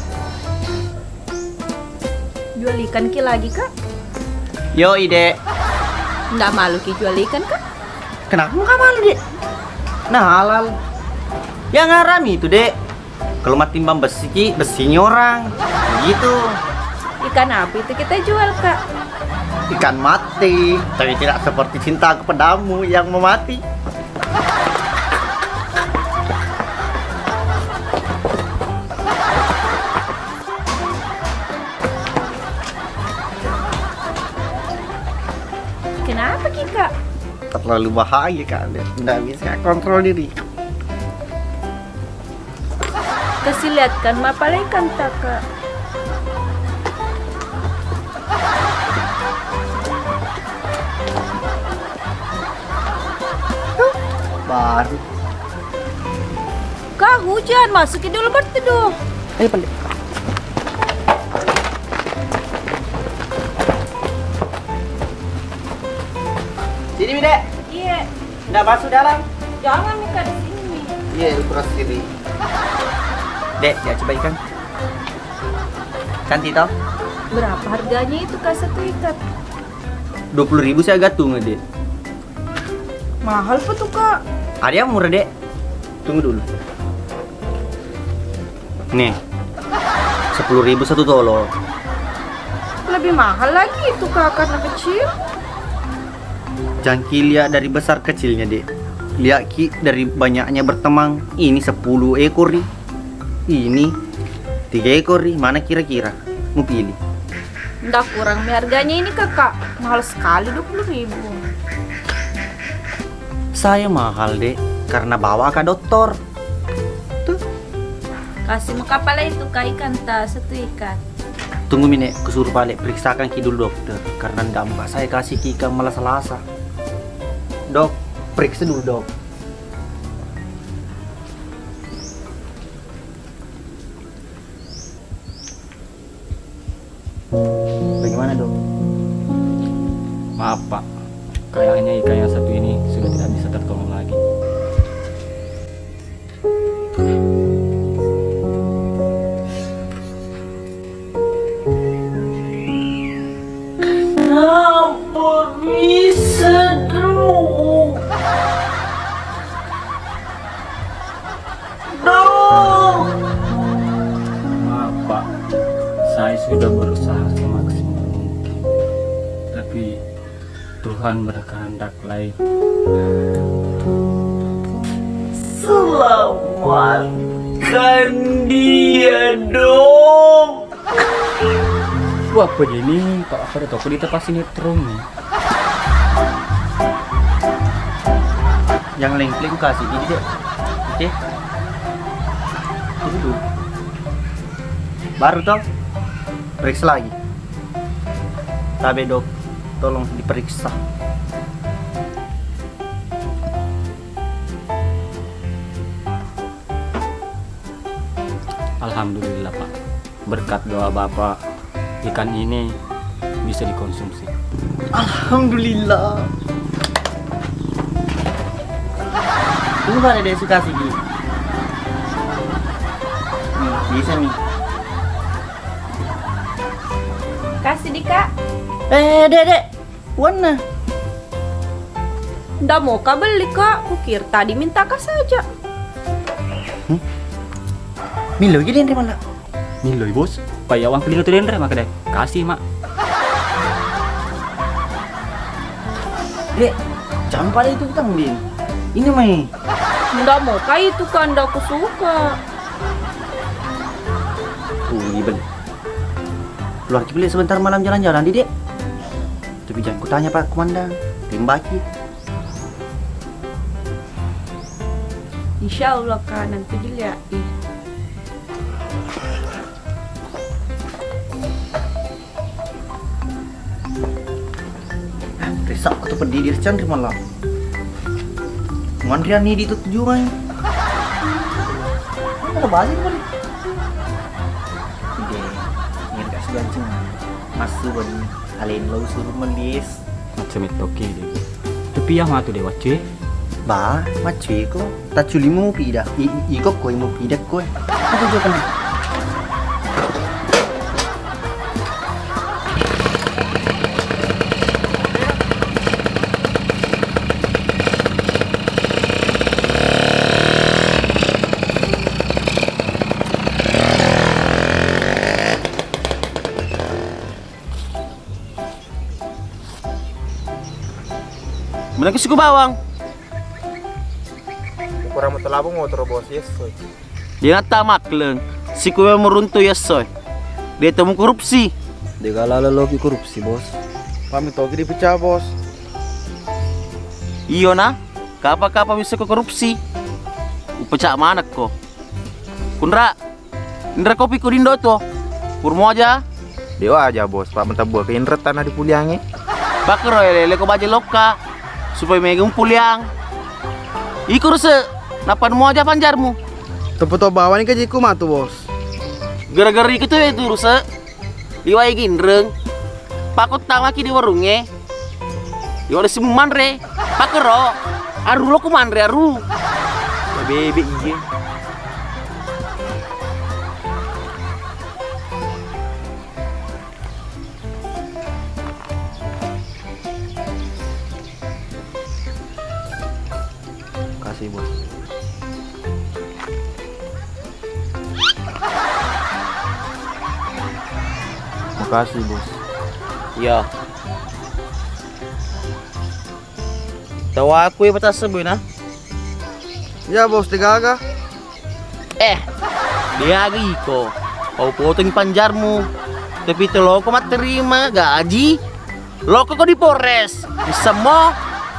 Jual ikan ki lagi, Kak? Yo, Dek. Nggak malu ki jual ikan, Kak? Kenapa nggak malu, Dek? Nah, halal. Yang haram itu, Dek. Kalau mati timbang besi ki, besinya orang. Gitu. Ikan apa itu kita jual, Kak? Ikan mati, tapi tidak seperti cinta kepadamu yang memati. Kenapa ki, Kak? Terlalu bahaya, Kak. Tidak bisa kontrol diri. Kasih lihat kan mapala ikan tak, Kak? Baru. Kak, hujan. Masukin dulu berteduh. Ayo, Pandai. Sini, Mi, Dek. Iya. Nggak masuk dalam. Jangan nih, Kak, di sini. Iya, ukuran sendiri. Dek, ya coba ikan. Cantik tau? Berapa harganya itu, Kak, satu ikat? 20.000 saya gantung, Dek. Mahal apa tuh, Kak? Ada yang murah, Dek. Tunggu dulu. Nih. 10.000 satu tolo. Lebih mahal lagi itu, Kak, karena kecil. Jangki lihat dari besar kecilnya, Dek. Lihat ki dari banyaknya bertemang. Ini 10 ekor nih. Ini 3 ekor nih. Mana kira-kira? Mau pilih. Nggak kurang harganya ini, Kakak. Mahal sekali 20.000. Saya mahal, Dek, karena bawa ke dokter. Kasih muka pala itu, Kak, ikan tak satu ikat. Tunggu, Mine, kusuruh balik periksakan ki dulu dokter. Karena ndak muka saya kasih ki ikan malah selasa. Dok, periksa dulu, Dok. Bagaimana, Dok? Maaf, Pak. Kayaknya ikan yang satu ini sudah tidak bisa tertolong lagi. Kenapa bisa, Dok? Maaf, Pak. Saya sudah berusaha semaksimal mungkin. Tapi Tuhan berkehendak lain. Selamatkan dia, dong. Wah, apa ini? Pak, apa ada toko di tempat sinetron nih? Yang link kasih ini, Dek. Oke. Tunggu dulu. Baru toh. Periksa lagi. Tabe, Dok. Tolong diperiksa. Alhamdulillah, Pak. Berkat doa Bapak, ikan ini bisa dikonsumsi. Alhamdulillah. Ini mana dia suka sih, Gi? Nih, bisa nih. Kasih di, Kak. Dek. Warna. Nggak mau kah beli kak? Kukir tadi minta kah saja. Milo jadi Andre malah. Milo bos. Paya uang pelino tuh Dendre maka deh. Kasih mak. Dek, jangan pada itu utang Din. Ini Mai. Nggak mau kah itu kan? Nggak aku suka. Iya beli. Keluar beli sebentar malam jalan-jalan di Dek. Tapi jangan kutanya Pak Komandan. Limbaki. Insya Allah kak, nanti dilihatin. Risak aku tuh pedih Chandri malam. Mandrian nih itu tujuh Mai. Ada balik balik. Ide, ini kasih gancing. Masuk bani. Kalian lo suruh melis. Macam itu oke deh. Tapi yang matu deh wajah. Ba, macam ko. Tak culi mau pindah. Ikut kau mau pindah kau. Apa juga kena? Mana suku bawang? Kurang metelabung mau terobos yes soy. Dia ngata makleng. Si kue meruntuh ya soy. Dia temu korupsi. Dia galala lagi korupsi bos. Kami togi dipecah bos. Iyo na. Kapa bisa ke korupsi? Upecak mana ko? Kundra. Indra kopi ko dindo to. Purmo aja. Dewa aja bos. Pak mentah buah ke Indra tanah di Puliange. Bakro lele ko baje loka. Supaya megang puliang. Iku ruse. Napan mau aja panjarmu. Tempat bawah ini kejiku matu bos. Gara-gara itu ya itu rusak. Diwai ginreng. Pakot tangaki di warungnya. Yo ada si manre. Pakero. Aru lo ku manre aru. Bebe iya. Kasih bos. Makasih bos. Iya. Tahu aku ya batas sebut na? Ya bos digaga. Dia lagi ko. Kau potong panjarmu. Tapi itu lo kok terima gaji. Lo kok di Polres. Bisa mo.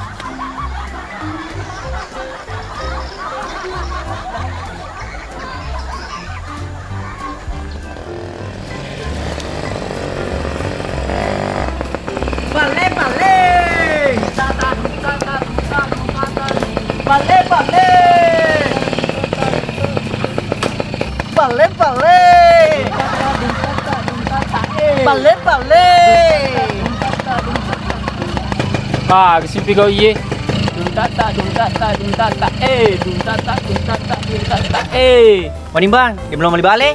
Ah, kesimpi kau iye. Manimbang, dia belum balik.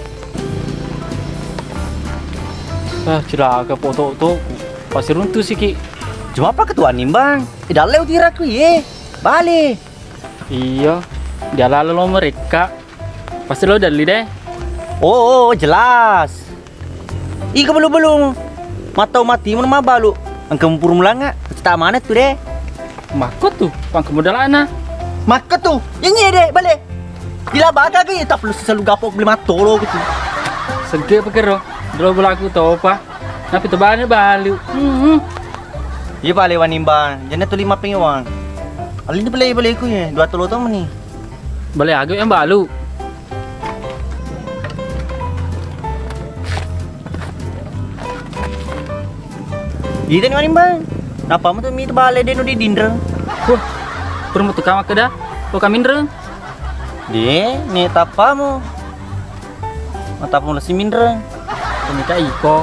Ah, cilaka foto tu. Pasti runtuh sih ki. Cuma apa ketua nimbang? Tidak lewat tiraku ye. Balik. Iya. Dia lalu lo mereka. Pasti lo dari deh. Oh, jelas. Ika belum. Matau mati mana balu. Angkem pur mulanga. Cita mana tuh deh? Makot tuh, pang kemudalana. Makot tuh. Yang ini deh, balik. Gila baga ke tak perlu selalu gapok beli matolo gitu. Sengke pikir lo. Dulu belaku tau apa? Tapi tebalnya balu. Iya balik wanimbang. Jangan tuh 5 pengiwang. Alin beli ku ya. 2 tolo tuh nih. Balik agak yang balu. Gitu nih wanimbang. Napa mu tuh mi balik deh di dindreng. Wah, perlu tuh kamu kedah. Lo kami dindreng. Deh, nih tapamu. Matapamu lesi mindreng. Kami kak Iko.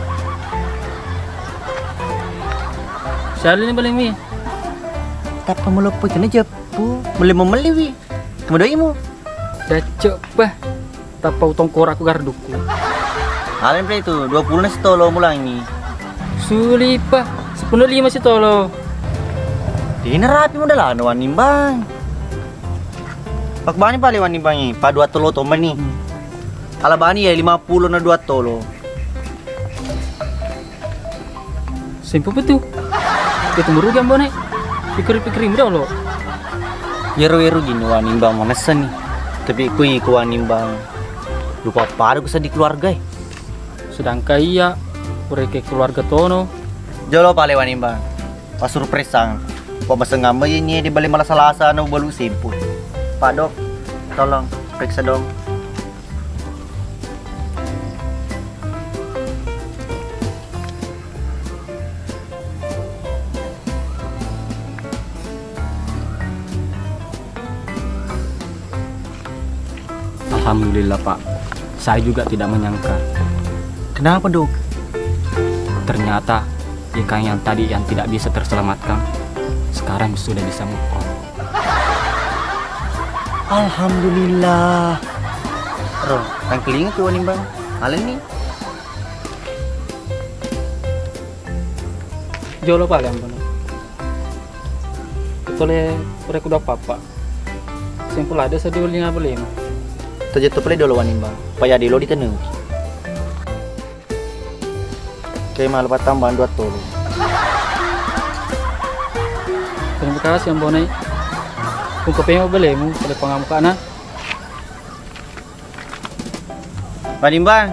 Siapa ini balik mi? Tapamu lopo itu aja pu. Boleh membeli wi. Kemudian mu. Dah coba. Tapau tongkor aku garduku. Kalian play itu 20 nasi tolo mulai ini. Sulipa. 15 sih tolo. Ini rapi mo dala no wanimbang. Pakbani pali wanimbangi, pa 2 tolo to man ni. Alabani ya 50 na 2 tolo. Simple betul. Kita merugi ambone. Pikir-pikirin dah lo. Yero-yero gini wanimbang manasan ni. Tapi kui ku wanimbang. Lupa paru ku di keluarga. Sedangkan iya, mereka keluarga tono. Jolo pale wanimbang. Pas surpresang. Kok masa ngamba ini di balik malah salasa na balu simpul. Pak Dok, tolong periksa dong. Alhamdulillah Pak, saya juga tidak menyangka. Kenapa Dok? Ternyata ikan yang tadi yang tidak bisa terselamatkan, sekarang sudah bisa move on. Alhamdulillah. Bro, tangkeling tuh wanimbang. Halen nih. Jolo pale ambone. Tole mereka udah papa. Simpul ada sediul nga boleh. Tujuh tu pale dolo wanimbang. Paya di lo di tenung. Kayak malu tambahan 2 tolo. Terima kasih ambone. Kung kapeng mo bali mo, pala pangamuka na. Wanimbang.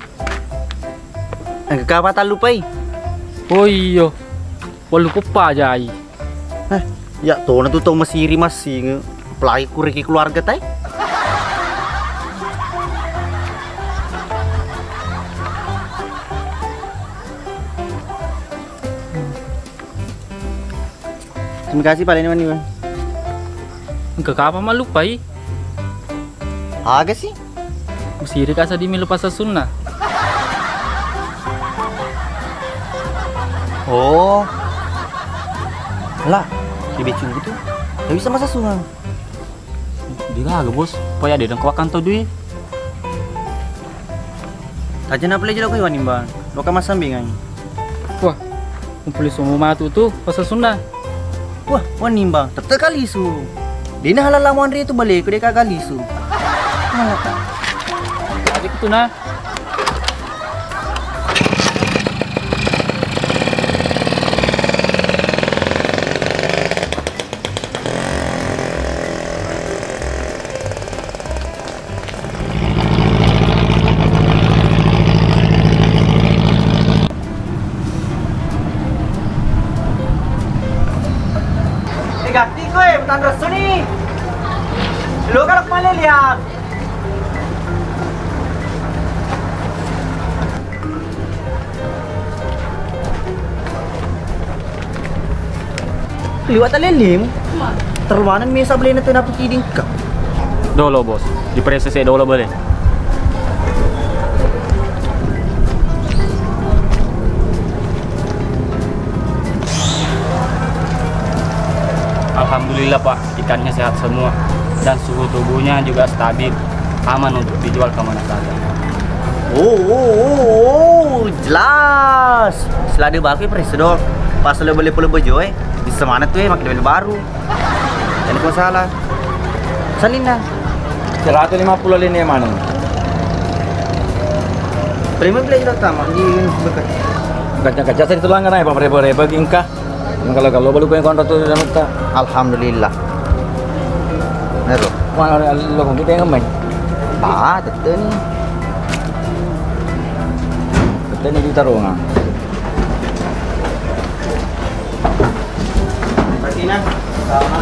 Ang kakapatan lupay. Oh iyo. Walu ko pa jay. Ya to na to masiri masing. Pelai ku reki keluarga tay. Terima kasih Pak Leni Wanimbang. Enggak apa malupay. Aga sih. Musiri ka sa di milupas sa sunna. Oh. Lah, dibecung gitu. Gak bisa masa sungang. Dia agak bos, paya dia dengkuakan to duit. Aja na pala jala ko wanimbang. Lo ka masambingan. Wah, kumpuli semua matu tuh pas sa sunna. Wah, wanimbang. Tetep kali su. Di na halal lamuan rin ito balik, kundi kagaliso. Malaka. Sabi ko ito na. Gati ko bukan resto nih. Lo kan kemana lihat? Liwat alilim. Terwanan mesa beli na pinapakiding ka. Dolo bos, di presese dolo boleh. Alhamdulillah Pak, ikannya sehat semua dan suhu tubuhnya juga stabil, aman untuk dijual kemana saja. Oh, jelas. Setelah dia balik presiden, pas lo beli puluh baju bisa mana tuh makin beli baru. Jadi kok salah. Salina. 150 lini mana? Terima beli juga sama di bekas. Kaca-kaca saya tulang kan ya Pak Rebo ingkah. Kalau baru pengen kontrak tuh dan kita. Alhamdulillah. Nero. Wah, lo kok kita yang main. Ah, tetep nih. Tetep nih ditaruh nggak? Patina. Sama.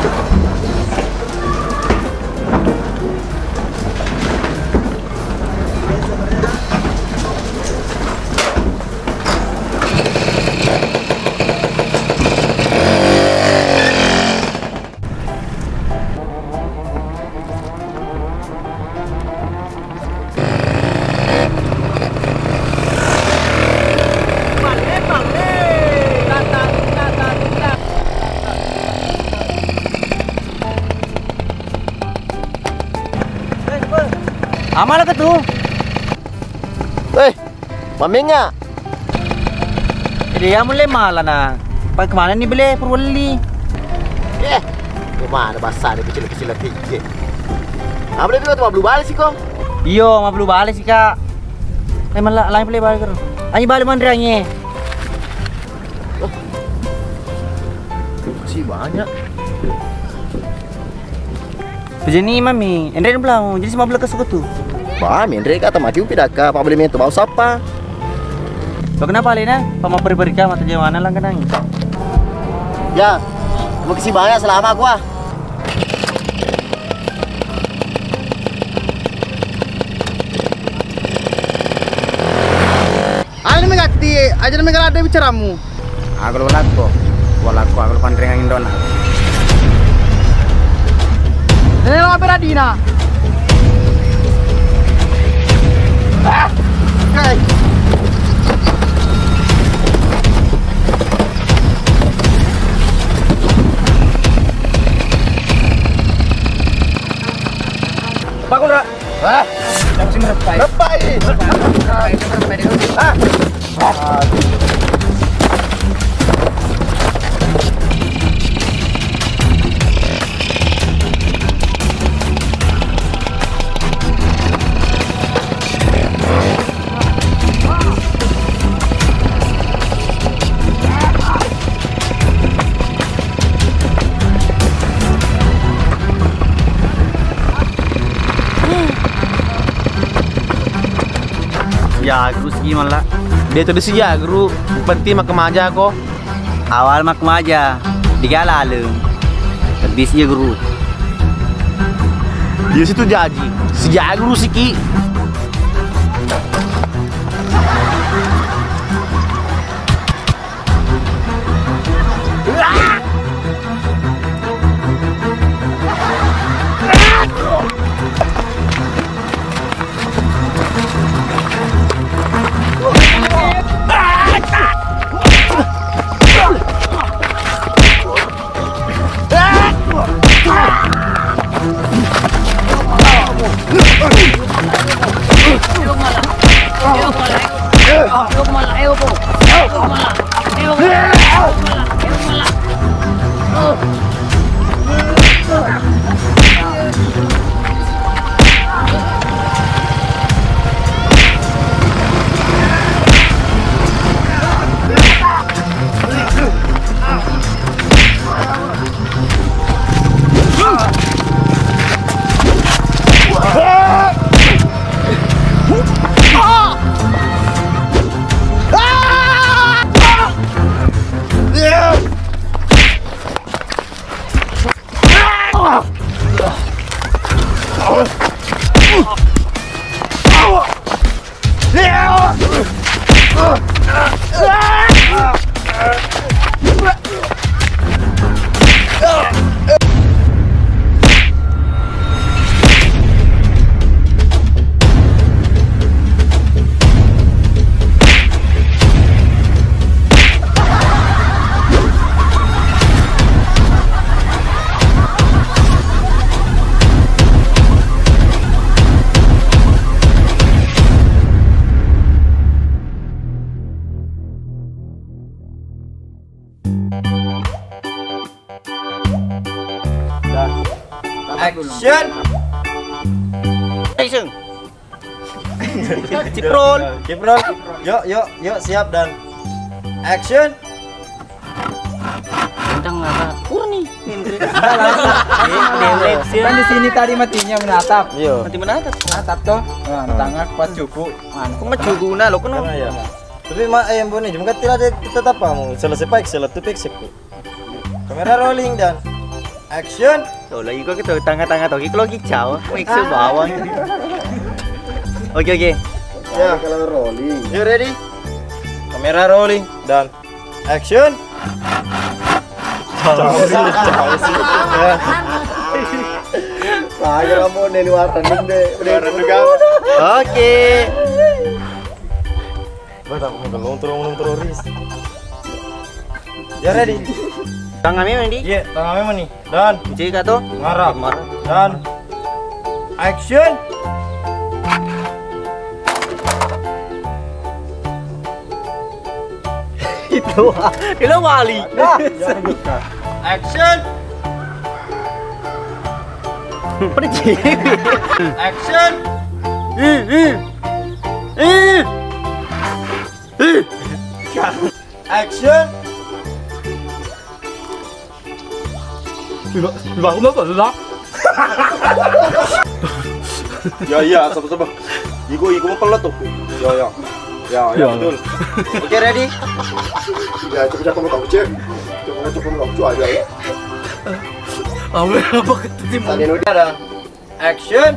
Amal ke tuh? Mamenya. Dia mulai malah na. Pag kemana nih beli Purwali? Kemana basah ni kecil-kecil tiga. Apa dia tu belum balik sih kong? Iyo, mah belum balik sih kak. Lain boleh balik kan? Ayo balik mandirangnya. Masih banyak. Begini mami, Andre bilang jadi semua belas ke tu. Mami, Andre kata mati upi dah kak. Pak boleh minta bau siapa? Lo kenapa Lena? Pak mau pergi kah mata jawanan lang kenang? Ya, terima kasih banyak selama aku ah. Ayo megati, aja megala ada bicaramu. Aku laku aku pandrengin dona. Ini lo apa Radina? Hey. Pakul rak. Hah? Jangan sih merepai. Merepai. Hah? Ya, guru segi malah. Dia tuh sih ya, guru. Penting mak kemaja kok. Awal mak kemaja, digalalem. Habis ya guru. Dia situ jaji. Sejak guru siki. Action. Action. Ciprol. Ciprol. Yuk, siap dan action. Tentang apa? Purni. Kan di sini tadi matinya menatap. Iya. Mati menatap. Menatap toh. Nah, tangak pas cukup. Kok majugu na lo kenapa? Ya. Tapi mak ayam bone jumka tidak ada tetap kamu. Selesai paik selatu pek sekut. Kamera rolling dan action. Tuh lagi kok kita tengah-tengah toh kalau kicau, mix bawang. Oke. Ya, kalau rolling. You ready? Kamera rolling dan action. Jauh sih. Saya kamu dari luar tanding deh. Oke. Betul, mau terus. Ya ready. Tangannya mana di? Iya, tangannya mana nih? Dan jika tuh ngarap. Dan action. Itu wali. Action. Action. Action. Ya, sabar. Igo mau pelat tuh. Ya, betul. Oke, ready? Ya, coba kamu tahu cek. Coba kamu aja ya. Apa ketim? Tadi udah ada. Action.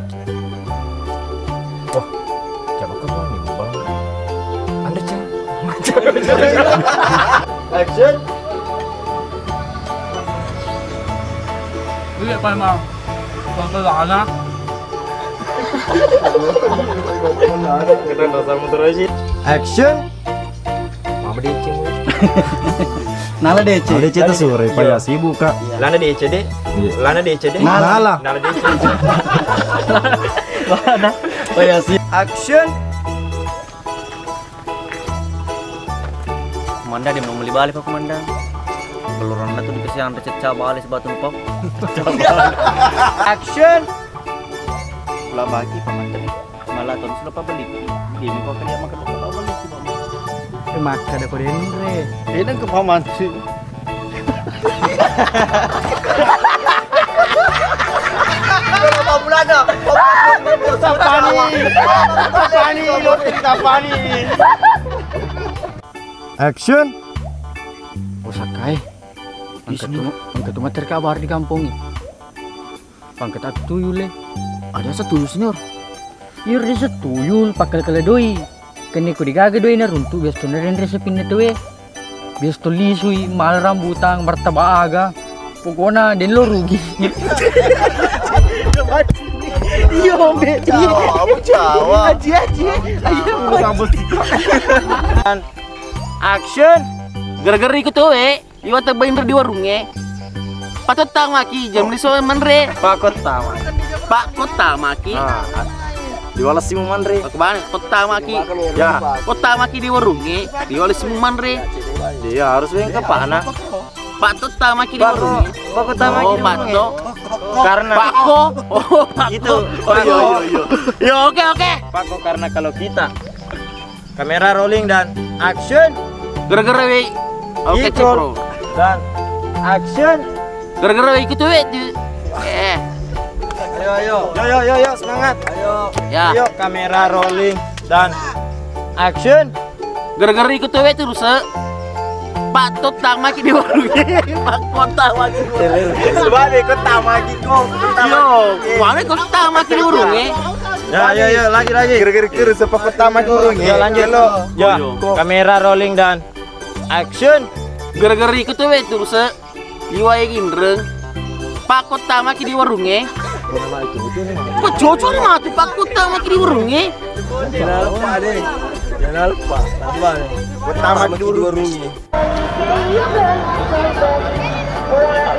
Coba kamu nih, Bang. Anda ceng. Action. Lihat apa emang? Bang Action. Mama DC. Nala DC. Ada cerita sore, Pak ya sibuk Kak. Lana DC deh. Lana DC deh. Nala. Nala DC. Lana. Oh ya sih. Action. Komandan dia mau beli balik Pak Komandan. Beluran itu dikasih yang rececah balik sebatu Pak. Action. Pula bagi Pak Mandan. Malah tahun sudah Pak beli. Dia kok dia makan Pak beli. Maka ada kode Andre. Ini kepaman sih. Action. Sakai. Angkat rumah terkabar di kampung ini. Pangkat aku tuyul le. Ada satu senior. Iya dia setuyul pakal kala doi. Kene ko digaga doi na runtu bias to na rin resepin na to eh. Bias to lisui mal rambutang martaba aga. Pokona din lo rugi. Iya, Mbak. Jawa. Aji. Ayo rambut. Action. Gara-gara ikut tuh iwa terbain di warungnya. Patut tang maki jam di soal manre. Pak Kota maki. Diwales si manre. Kemana? Kota maki. Ya. Kota maki di warungnya. Diwales si manre. Dia harus yang ke Pana. Patut tang maki di warungnya. Pak Kota maki. Oh, Pato. Karena Pako. Oh, gitu. Oh iya. Ya oke. Pako karena kalau kita kamera rolling dan action. Gara-gara we. Oke, bro. Dan action. Gara-gara ikut tuh Ayo, semangat. Ya. Ayo, kamera rolling dan action. Gara-gara ikut tuh terus patut tang maki di warungnya. Pak Kota maki. Sebab ikut tamaki kok. Yo, mana ikut tang maki di warungnya? Ya, lagi. Kira-kira sepak pertama turun. Ya, lanjut lo. Ya, kamera rolling dan action. Gara-gara ikut tuh terus liwai ginreng. Pak Kota maki di warungnya. Kok cocok mati Pak Kota maki di warungnya? Jangan lupa. Tambah nih. Pertama di warungnya.